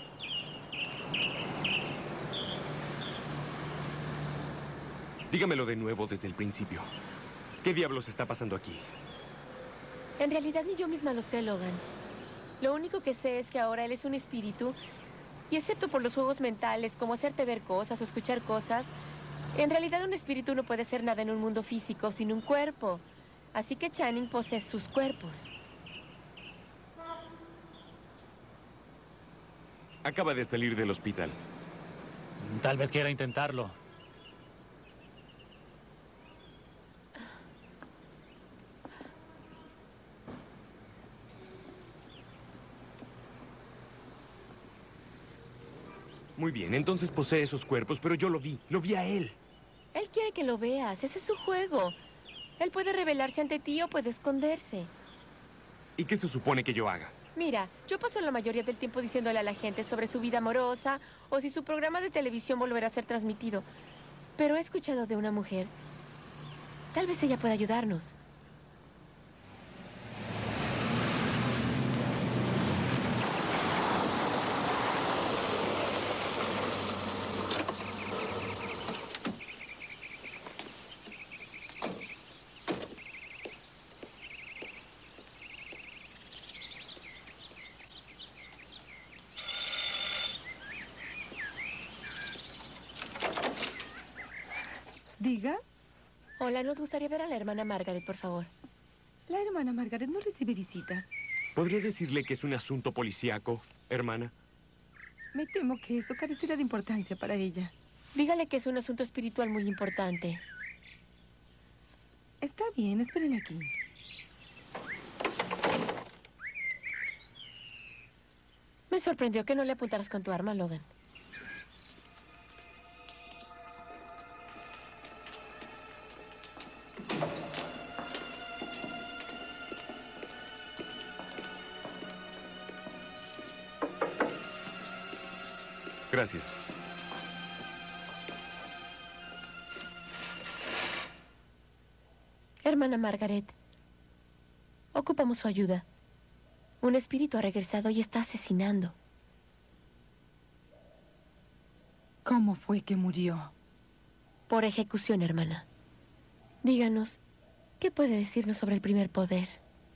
Dígamelo de nuevo desde el principio. ¿Qué diablos está pasando aquí? En realidad ni yo misma lo sé, Logan. Lo único que sé es que ahora él es un espíritu y excepto por los juegos mentales, como hacerte ver cosas o escuchar cosas, en realidad un espíritu no puede hacer nada en un mundo físico sin un cuerpo. Así que Channing posee sus cuerpos. Acaba de salir del hospital. Tal vez quiera intentarlo. Muy bien, entonces posee esos cuerpos, pero yo lo vi. Lo vi a él. Él quiere que lo veas. Ese es su juego. Él puede revelarse ante ti o puede esconderse. ¿Y qué se supone que yo haga? Mira, yo paso la mayoría del tiempo diciéndole a la gente sobre su vida amorosa o si su programa de televisión volverá a ser transmitido. Pero he escuchado de una mujer. Tal vez ella pueda ayudarnos. Diga. Hola, nos gustaría ver a la hermana Margaret, por favor. La hermana Margaret no recibe visitas. ¿Podría decirle que es un asunto policíaco, hermana? Me temo que eso carecerá de importancia para ella. Dígale que es un asunto espiritual muy importante. Está bien, esperen aquí. Me sorprendió que no le apuntaras con tu arma, Logan. Gracias. Hermana Margaret, ocupamos su ayuda. Un espíritu ha regresado y está asesinando. ¿Cómo fue que murió? Por ejecución, hermana. Díganos, ¿qué puede decirnos sobre el primer poder?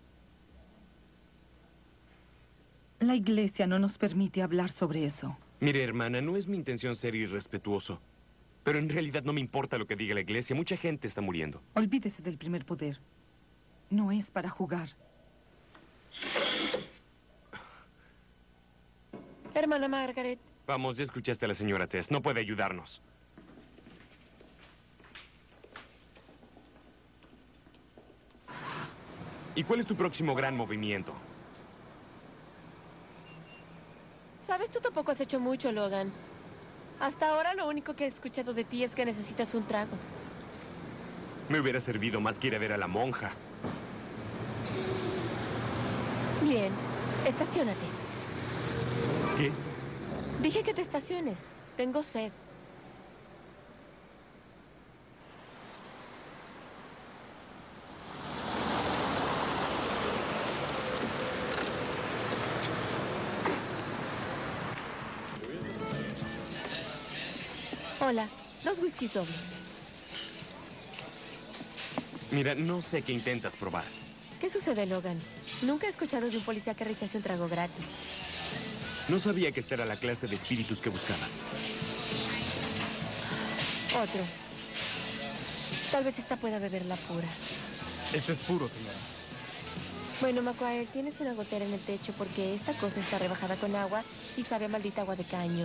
La iglesia no nos permite hablar sobre eso. Mire, hermana, no es mi intención ser irrespetuoso. Pero en realidad no me importa lo que diga la iglesia. Mucha gente está muriendo. Olvídese del primer poder. No es para jugar. Hermana Margaret. Vamos, ya escuchaste a la señora Tess. No puede ayudarnos. ¿Y cuál es tu próximo gran movimiento? Sabes, tú tampoco has hecho mucho, Logan. Hasta ahora lo único que he escuchado de ti es que necesitas un trago. Me hubiera servido más que ir a ver a la monja. Bien, estaciónate. ¿Qué? Dije que te estaciones. Tengo sed. Hola, dos whiskies dobles. Mira, no sé qué intentas probar. ¿Qué sucede, Logan? Nunca he escuchado de un policía que rechace un trago gratis. No sabía que esta era la clase de espíritus que buscabas. Otro. Tal vez esta pueda beber la pura. Este es puro, señora. Bueno, McGuire, tienes una gotera en el techo porque esta cosa está rebajada con agua y sabe a maldita agua de caño.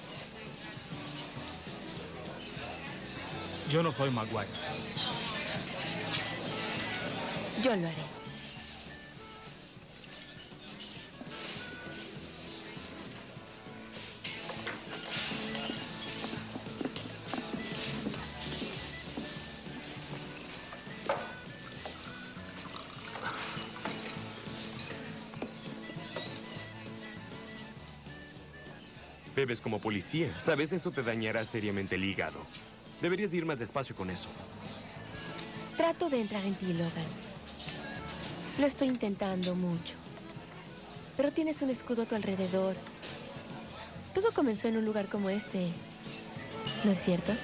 Yo no soy Maguire. Yo lo haré. Bebes como policía. Sabes, eso te dañará seriamente el hígado. Deberías ir más despacio con eso. Trato de entrar en ti, Logan. Lo estoy intentando mucho. Pero tienes un escudo a tu alrededor. Todo comenzó en un lugar como este. ¿No es cierto?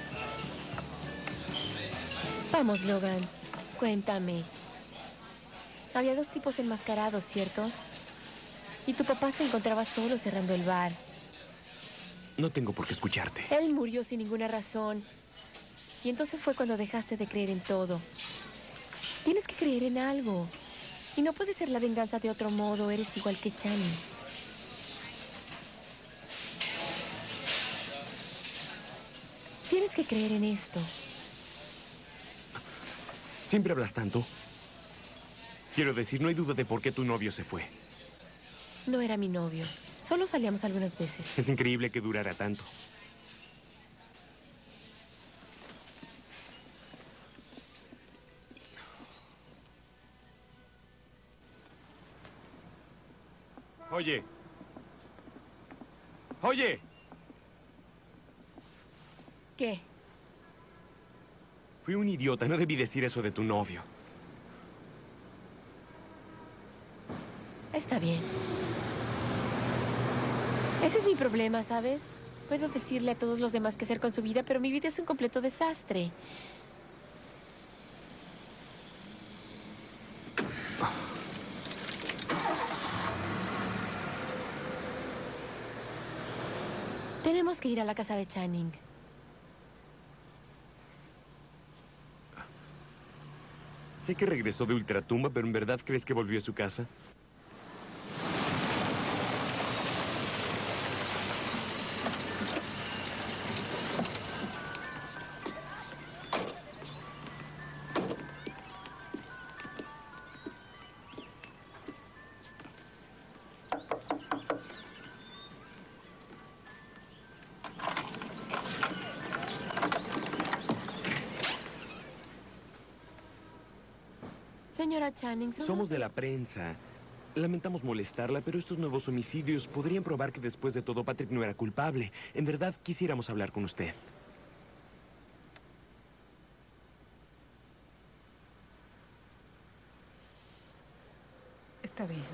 Vamos, Logan. Cuéntame. Había dos tipos enmascarados, ¿cierto? Y tu papá se encontraba solo cerrando el bar. No tengo por qué escucharte. Él murió sin ninguna razón. Y entonces fue cuando dejaste de creer en todo. Tienes que creer en algo. Y no puede ser la venganza de otro modo. Eres igual que Channing. Tienes que creer en esto. ¿Siempre hablas tanto? Quiero decir, no hay duda de por qué tu novio se fue. No era mi novio. Solo salíamos algunas veces. Es increíble que durara tanto. Oye. Oye. ¿Qué? Fui un idiota. No debí decir eso de tu novio. Está bien. Ese es mi problema, ¿sabes? Puedo decirle a todos los demás qué hacer con su vida, pero mi vida es un completo desastre. Tenemos que ir a la casa de Channing. Sé que regresó de Ultratumba, pero ¿en verdad crees que volvió a su casa? Señora Channing, somos... Somos de la prensa. Lamentamos molestarla, pero estos nuevos homicidios podrían probar que después de todo Patrick no era culpable. En verdad, quisiéramos hablar con usted. Está bien.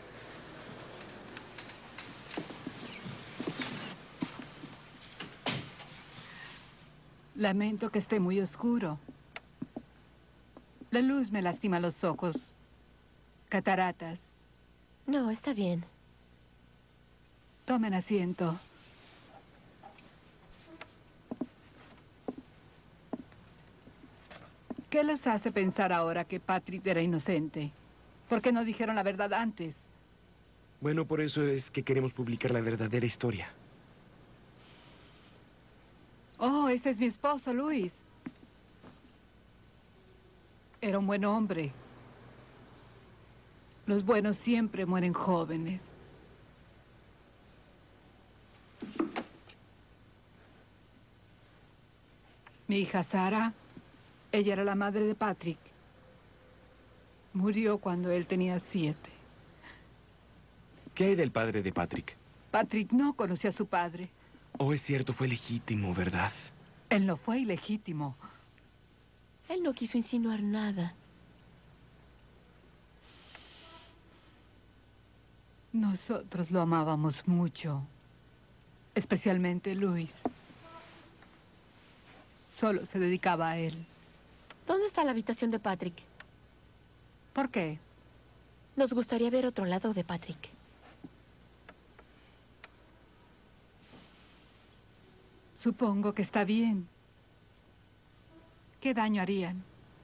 Lamento que esté muy oscuro. La luz me lastima los ojos. Cataratas. No, está bien. Tomen asiento. ¿Qué los hace pensar ahora que Patrick era inocente? ¿Por qué no dijeron la verdad antes? Bueno, por eso es que queremos publicar la verdadera historia. Oh, ese es mi esposo, Luis. Era un buen hombre. Los buenos siempre mueren jóvenes. Mi hija Sara, ella era la madre de Patrick. Murió cuando él tenía siete. ¿Qué hay del padre de Patrick? Patrick no conocía a su padre. Oh, es cierto, fue legítimo, ¿verdad? Él no fue ilegítimo. Él no quiso insinuar nada. Nosotros lo amábamos mucho. Especialmente Luis. Solo se dedicaba a él. ¿Dónde está la habitación de Patrick? ¿Por qué? Nos gustaría ver otro lado de Patrick. Supongo que está bien. ¿Qué daño harían?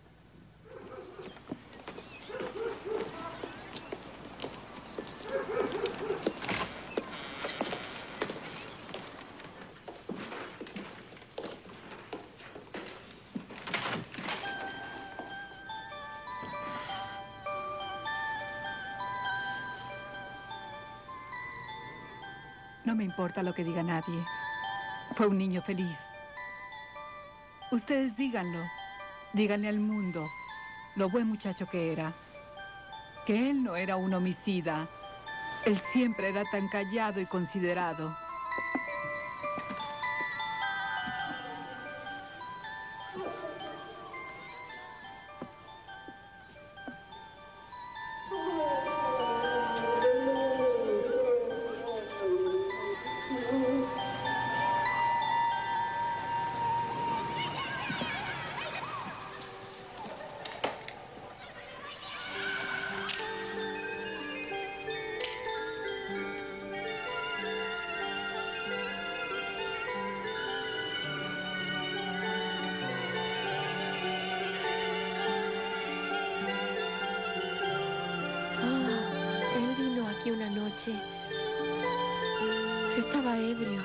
No me importa lo que diga nadie. Fue un niño feliz. Ustedes díganlo. Díganle al mundo lo buen muchacho que era. Que él no era un homicida. Él siempre era tan callado y considerado. Aquí una noche. Estaba ebrio.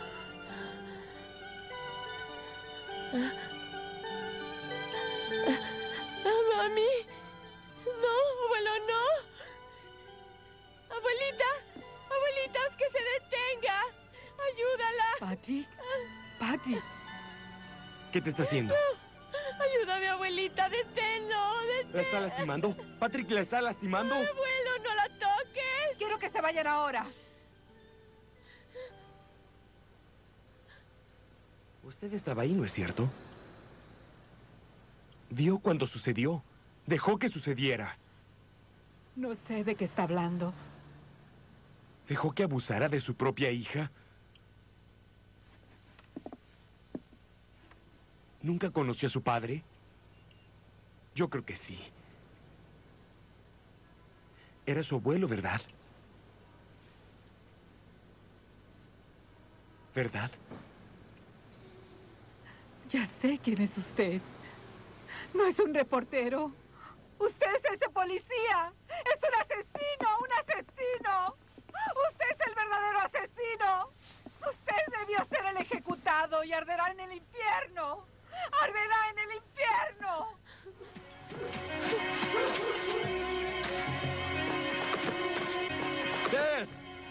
Ah. Ah, mami. No, abuelo, no. Abuelita, abuelitas, que se detenga. Ayúdala. Patrick, Patrick. ¿Qué te está haciendo? No. Ayúdame, abuelita, deténlo, deténlo. ¿La está lastimando? ¿Patrick la está lastimando? Abuelo, no la toques. Quiero que se vayan ahora. Usted estaba ahí, ¿no es cierto? Vio cuando sucedió. Dejó que sucediera. No sé de qué está hablando. ¿Dejó que abusara de su propia hija? ¿Nunca conoció a su padre? Yo creo que sí. Era su abuelo, ¿verdad? ¿Verdad? Ya sé quién es usted. No es un reportero. Usted es ese policía. Es un asesino, un asesino. Usted es el verdadero asesino. Usted debió ser el ejecutado y arderá en el infierno. Arderá en el infierno. Tess.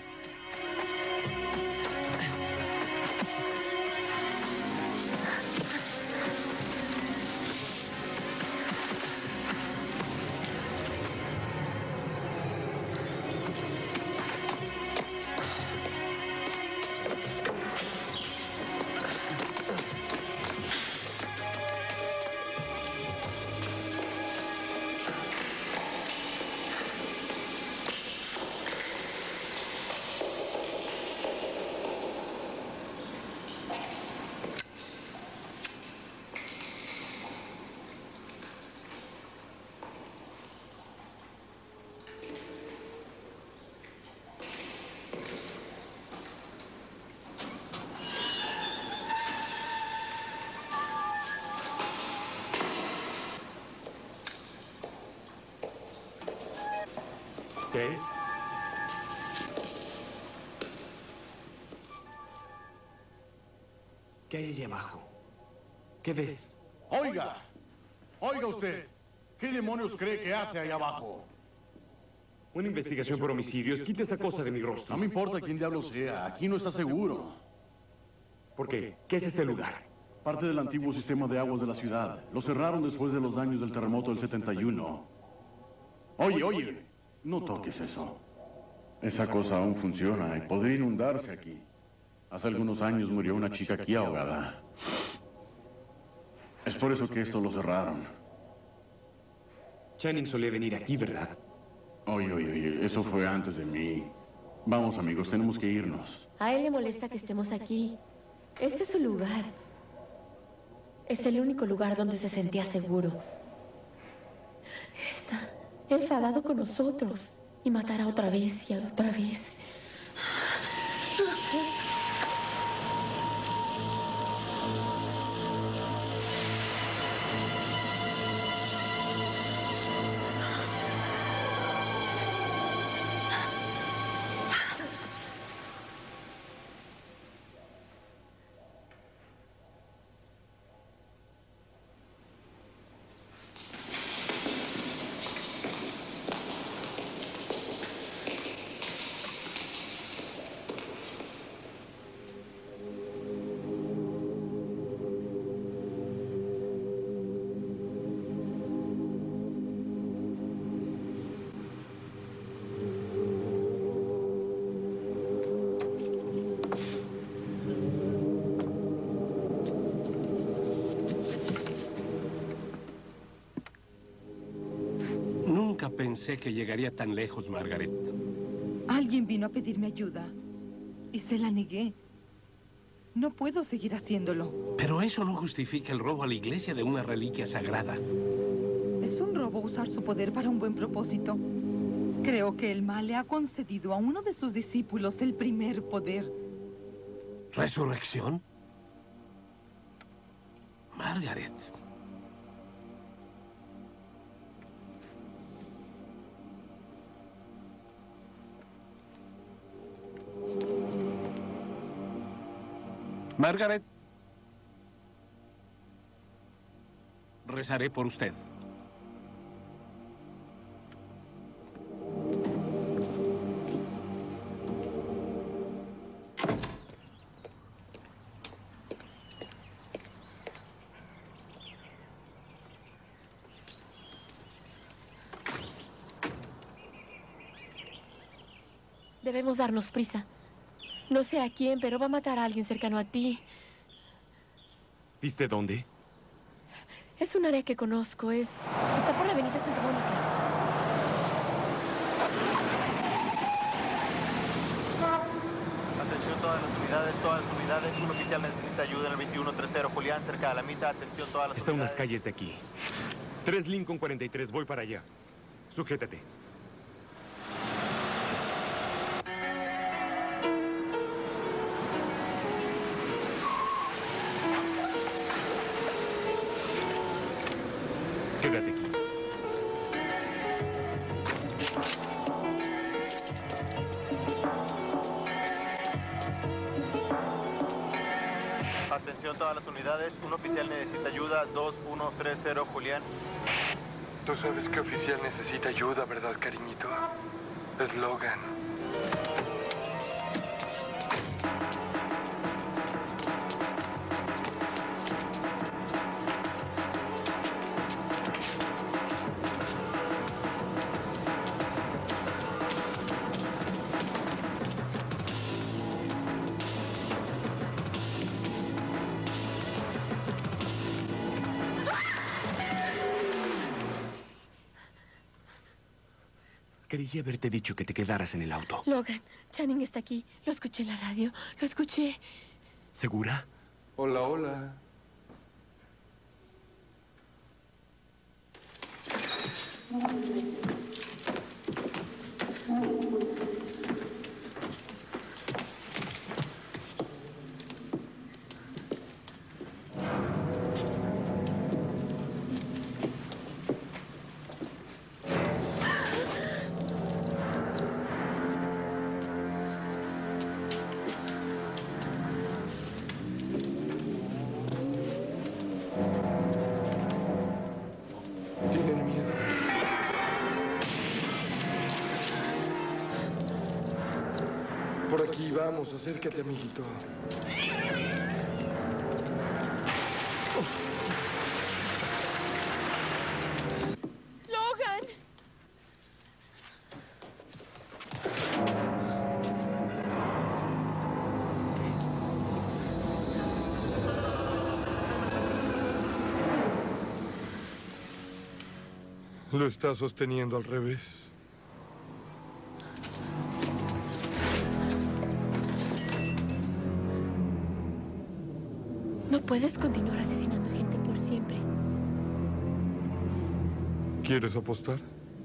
Tess. ¿Qué hay allí abajo? ¿Qué ves? Oiga, oiga usted, ¿qué demonios cree que hace ahí abajo? Una investigación por homicidios. Quita esa cosa de mi rostro. No me importa quién diablo sea, aquí no está seguro. ¿Por qué? ¿Qué es este lugar? Parte del antiguo sistema de aguas de la ciudad. Lo cerraron después de los daños del terremoto del setenta y uno. Oye, oye, no toques eso. Esa cosa aún funciona y podría inundarse aquí. Hace algunos años murió una chica aquí ahogada. Es por eso que esto lo cerraron. Channing solía venir aquí, ¿verdad? Oye, oye, oye, eso fue antes de mí. Vamos, amigos, tenemos que irnos. A él le molesta que estemos aquí. Este es su lugar. Es el único lugar donde se sentía seguro. Está enfadado con nosotros y matará otra vez y otra vez. Nunca pensé que llegaría tan lejos, Margaret. Alguien vino a pedirme ayuda y se la negué. No puedo seguir haciéndolo. Pero eso no justifica el robo a la iglesia de una reliquia sagrada. Es un robo usar su poder para un buen propósito. Creo que el mal le ha concedido a uno de sus discípulos el primer poder. ¿Resurrección? Margaret. Margaret, rezaré por usted. Debemos darnos prisa. No sé a quién, pero va a matar a alguien cercano a ti. ¿Viste dónde? Es un área que conozco. Es... Está por la avenida Santa Mónica. Atención todas las unidades, todas las unidades. Un oficial necesita ayuda en el veintiuno treinta. Julián, cerca de la mitad. Atención todas las Está unidades. unas calles de aquí. tres Lincoln cuarenta y tres. Voy para allá. Sujétate. Quédate aquí. Atención todas las unidades. Un oficial necesita ayuda. dos uno tres cero, Julián. Tú sabes que oficial necesita ayuda, ¿verdad, cariñito? Es Logan. Creí haberte dicho que te quedaras en el auto. Logan, Channing está aquí. Lo escuché en la radio. Lo escuché. ¿Segura? Hola, hola. Tienen miedo. Por aquí, vamos, acércate, amiguito. ¡Logan! Lo está sosteniendo al revés. No puedes continuar asesinando gente por siempre. ¿Quieres apostar?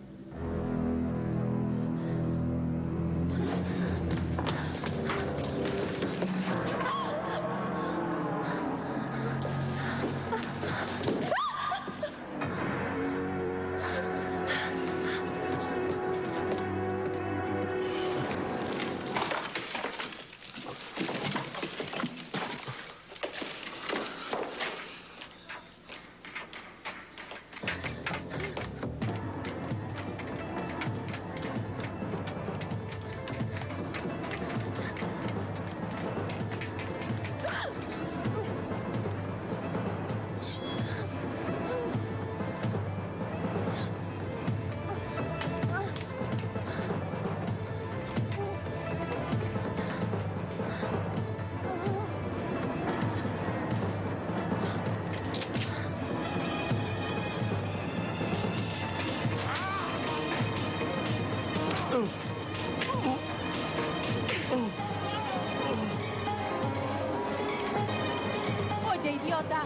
Oye, idiota.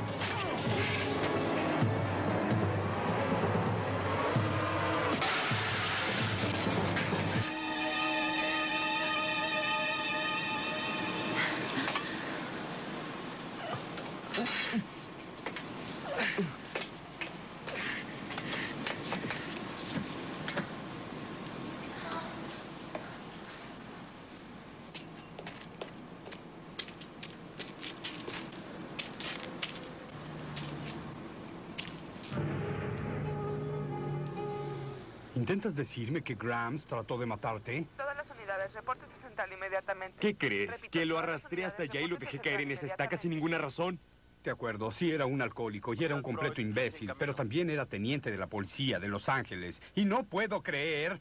¿Intentas decirme que Grams trató de matarte? Todas las unidades, reportes a central inmediatamente. ¿Qué crees? Repito, ¿Que lo todas las arrastré hasta unidades, allá y lo reportes dejé a caer en central esa estaca sin ninguna razón? De acuerdo, sí era un alcohólico y era un completo imbécil, pero también era teniente de la policía de Los Ángeles. Y no puedo creer...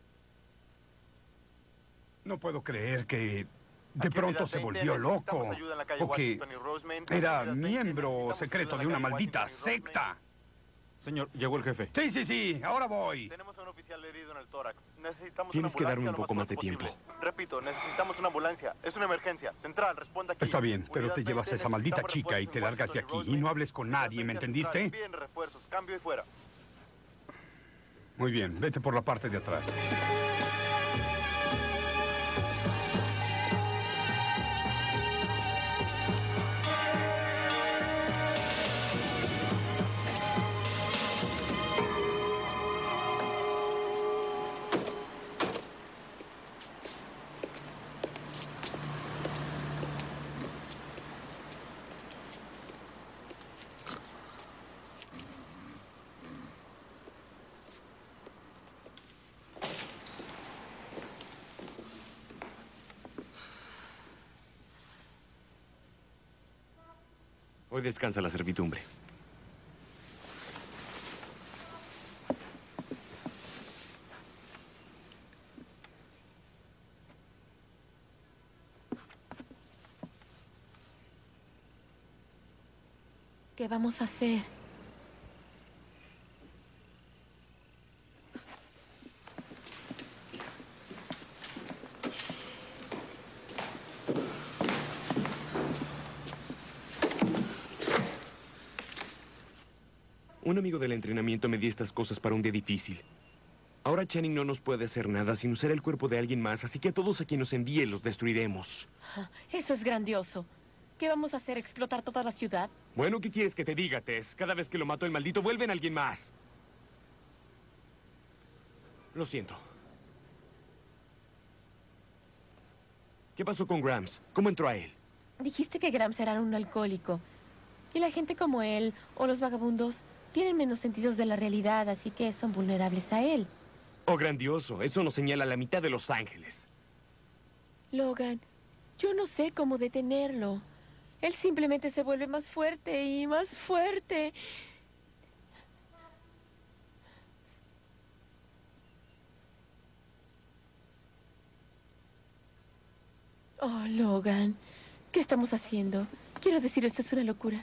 No puedo creer que de pronto se volvió loco. O que era miembro secreto de una maldita secta. Señor, llegó el jefe. Sí, sí, sí, ahora voy. Tenemos a un oficial herido en el tórax. Necesitamos Tienes una que ambulancia darme un lo poco más de pronto tiempo. posible. Repito, necesitamos una ambulancia. Es una emergencia. Central, responda aquí. Está bien, pero Unidad te llevas a esa veinte, maldita necesitamos chica y te refuerzos en largas de aquí. Washington Y no hables con nadie, ¿me entendiste? Envíen refuerzos. Cambio y fuera. Muy bien, vete por la parte de atrás. Hoy descansa la servidumbre. ¿Qué vamos a hacer? Un amigo del entrenamiento me dio estas cosas para un día difícil. Ahora Channing no nos puede hacer nada sin usar el cuerpo de alguien más, así que a todos a quien nos envíe los destruiremos. Eso es grandioso. ¿Qué vamos a hacer? ¿Explotar toda la ciudad? Bueno, ¿qué quieres que te diga, Tess? Cada vez que lo mató el maldito, vuelven a alguien más. Lo siento. ¿Qué pasó con Grams? ¿Cómo entró a él? Dijiste que Grams era un alcohólico. Y la gente como él, o los vagabundos, tienen menos sentidos de la realidad, así que son vulnerables a él. Oh, grandioso. Eso nos señala la mitad de Los Ángeles. Logan, yo no sé cómo detenerlo. Él simplemente se vuelve más fuerte y más fuerte. Oh, Logan, ¿qué estamos haciendo? Quiero decir, esto es una locura.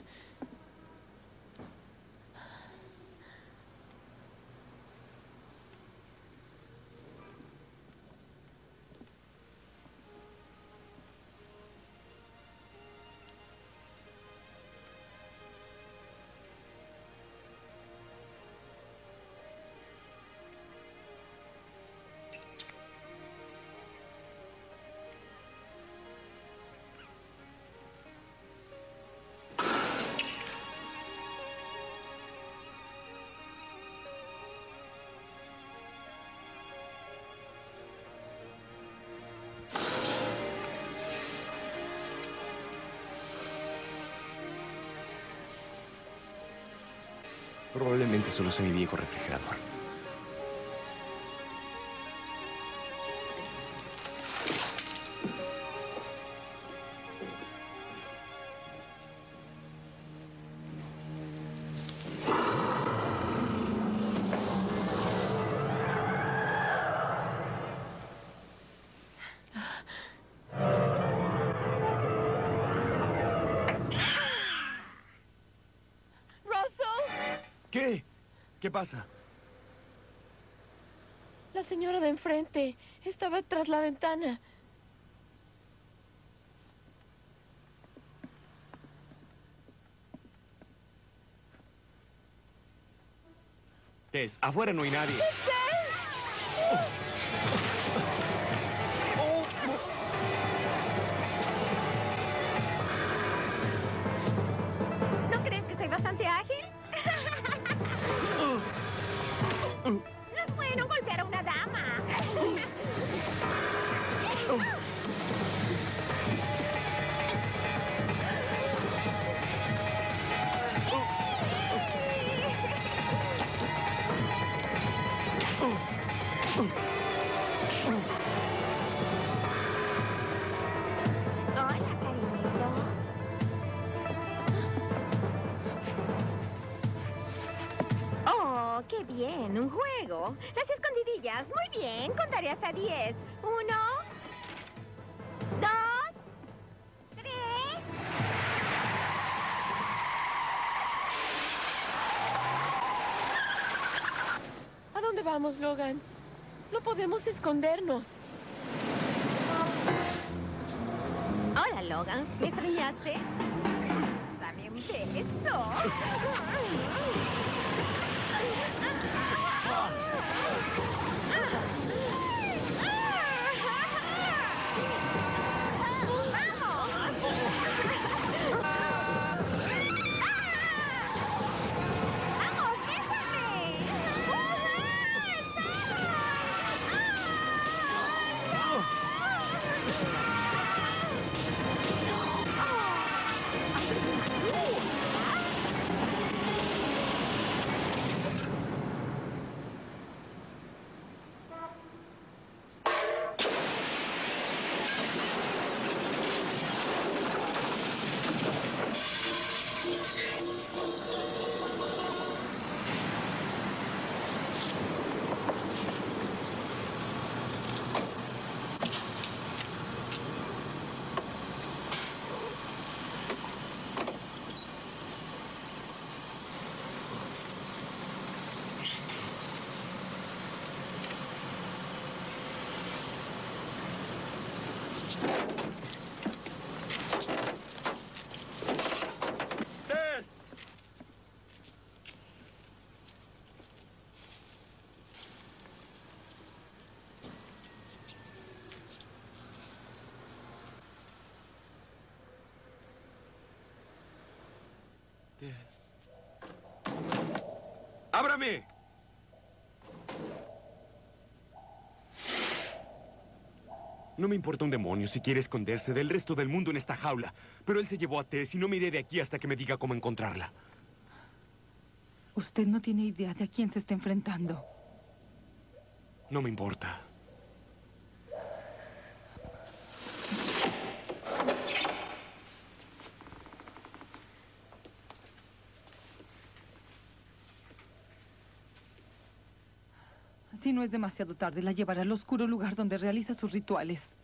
Probablemente solo sea mi viejo refrigerador. ¿Qué? ¿Qué pasa? La señora de enfrente estaba tras la ventana. Tess, afuera no hay nadie. ¿No crees que soy bastante ágil? No es bueno golpear a una dama. Hola, cariñito. Oh, qué bien, un juego. Las escondidillas, muy bien. Contaré hasta diez. Uno, dos, tres. ¿A dónde vamos, Logan? No podemos escondernos. Hola, Logan. ¿Me extrañaste? Dame un beso. ¡Ábrame! No me importa un demonio si quiere esconderse del resto del mundo en esta jaula, pero él se llevó a Tess y no me iré de aquí hasta que me diga cómo encontrarla. Usted no tiene idea de a quién se está enfrentando. No me importa. Si no es demasiado tarde, la llevará al oscuro lugar donde realiza sus rituales.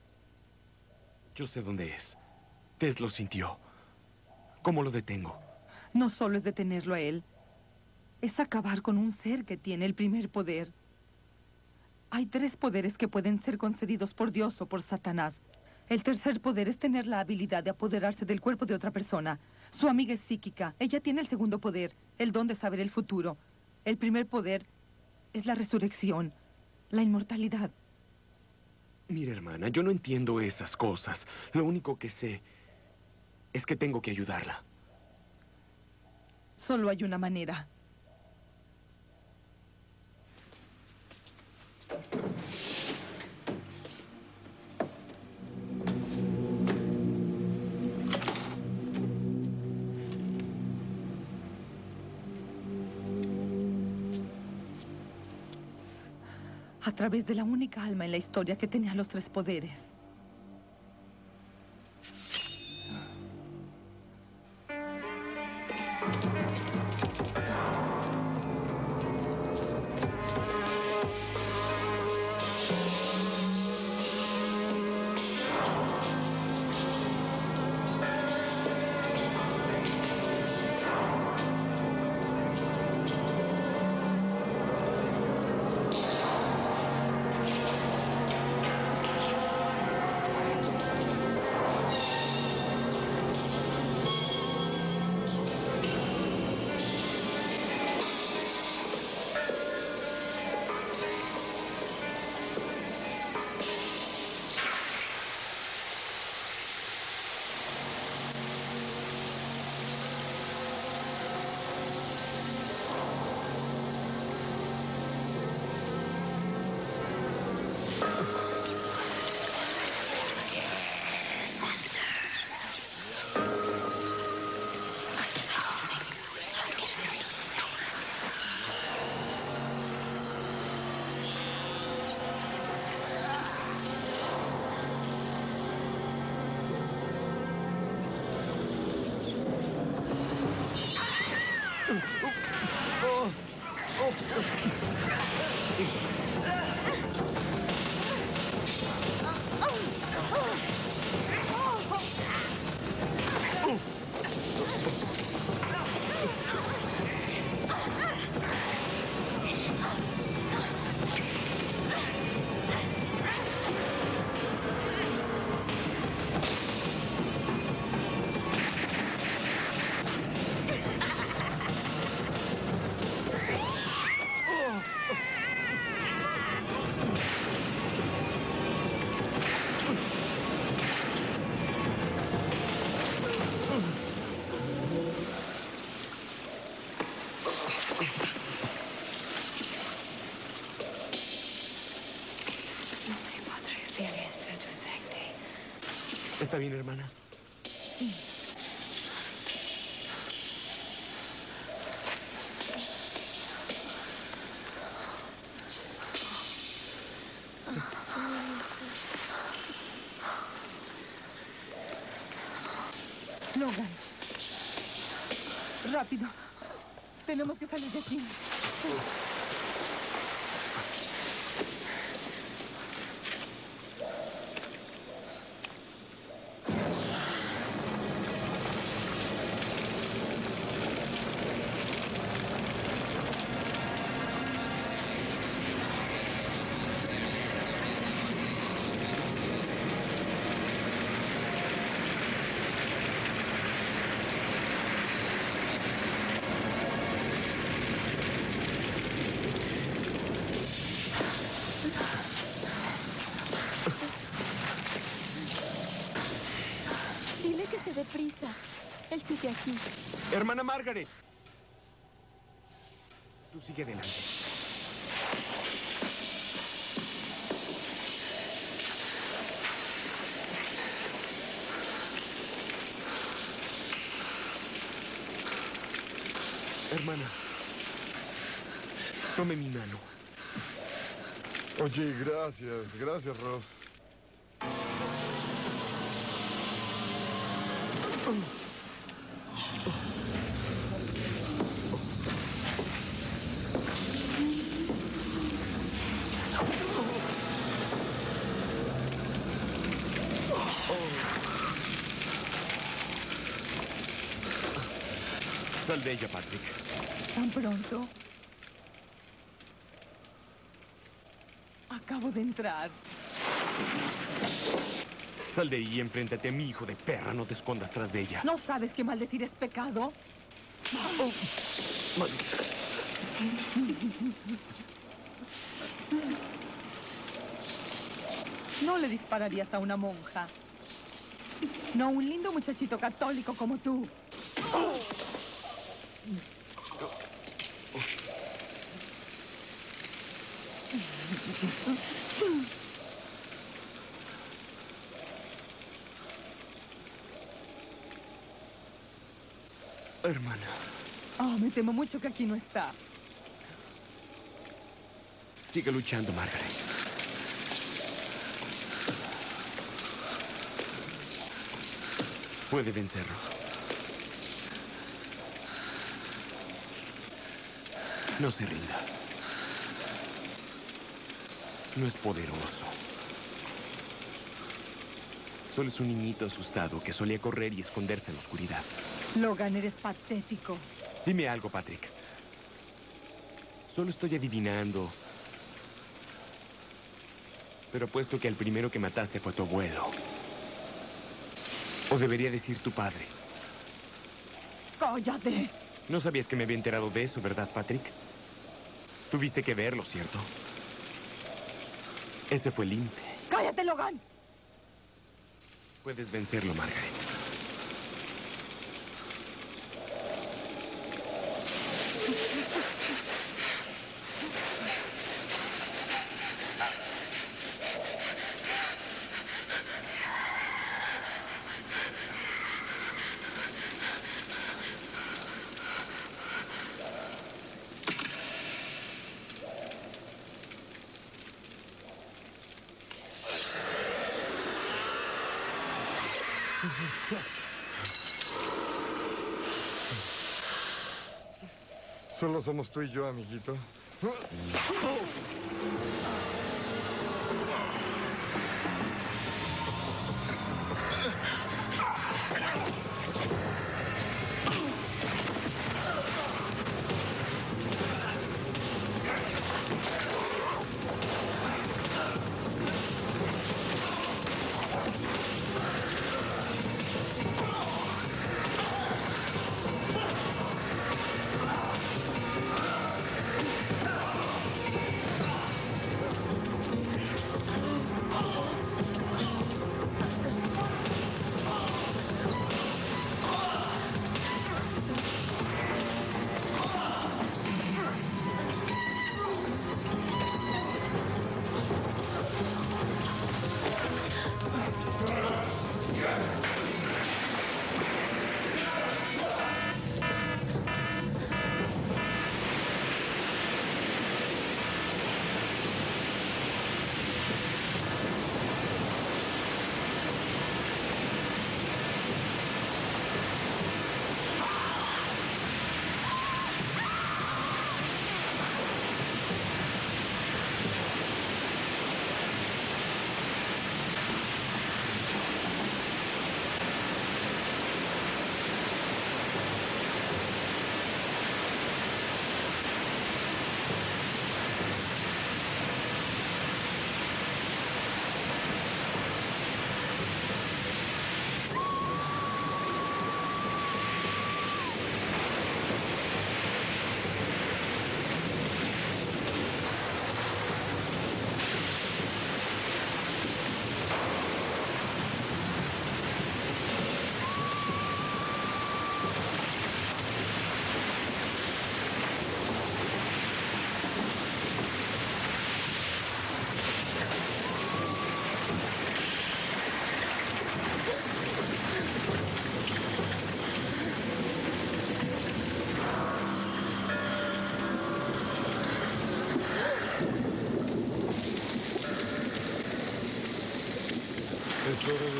Yo sé dónde es. Tess lo sintió. ¿Cómo lo detengo? No solo es detenerlo a él. Es acabar con un ser que tiene el primer poder. Hay tres poderes que pueden ser concedidos por Dios o por Satanás. El tercer poder es tener la habilidad de apoderarse del cuerpo de otra persona. Su amiga es psíquica. Ella tiene el segundo poder, el don de saber el futuro. El primer poder es la resurrección, la inmortalidad. Mira, hermana, yo no entiendo esas cosas. Lo único que sé es que tengo que ayudarla. Solo hay una manera. A través de la única alma en la historia que tenía los tres poderes. ¿Está bien, hermana? Sí. Logan. Rápido. Tenemos que salir de aquí. Dese deprisa. Él sigue aquí. Hermana Margaret. Tú sigue adelante. Hermana, tome mi mano. Oye, gracias, gracias, Ross. Sal de ella, Patrick. ¿Tan pronto? Acabo de entrar. Sal de ahí y enfréntate a mi hijo de perra. No te escondas tras de ella. ¿No sabes que maldecir es pecado? Oh. Maldición. No le dispararías a una monja. No a un lindo muchachito católico como tú. Oh. Hermana. Oh, me temo mucho que aquí no está. Sigue luchando, Margaret. Puede vencerlo. No se rinda. No es poderoso. Solo es un niñito asustado que solía correr y esconderse en la oscuridad. Logan, eres patético. Dime algo, Patrick. Solo estoy adivinando. Pero apuesto que el primero que mataste fue tu abuelo. O debería decir tu padre. ¡Cállate! No sabías que me había enterado de eso, ¿verdad, Patrick? Tuviste que verlo, ¿cierto? Ese fue el límite. ¡Cállate, Logan! Puedes vencerlo, Margaret. Solo somos tú y yo, amiguito.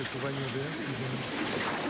tu baño de ácido.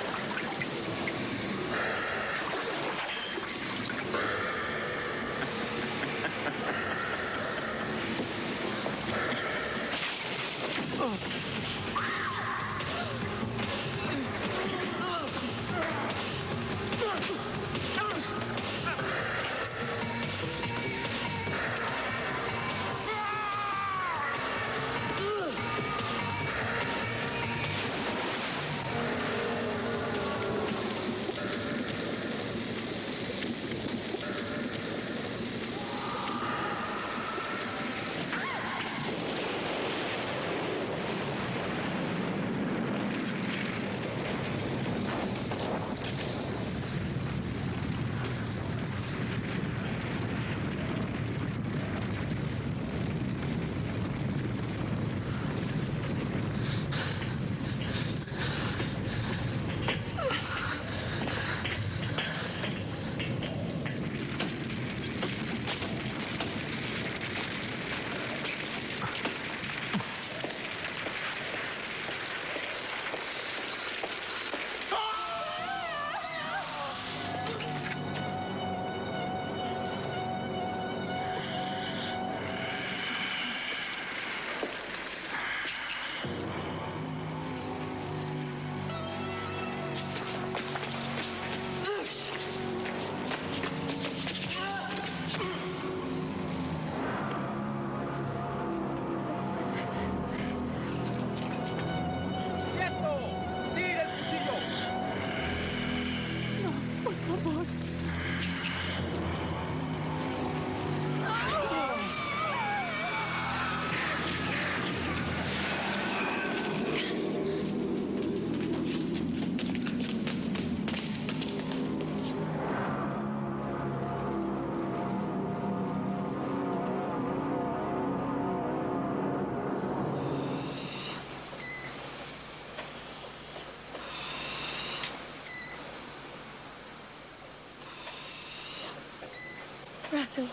Russell,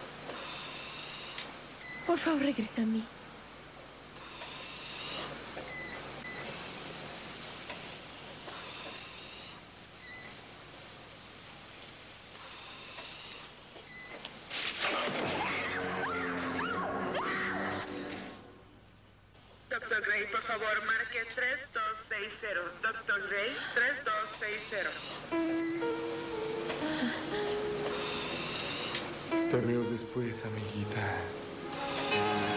por favor, regresa a mí. Doctor Gray, por favor, marque tres dos seis cero. Doctor Gray, tres dos seis cero. Te veo después, amiguita.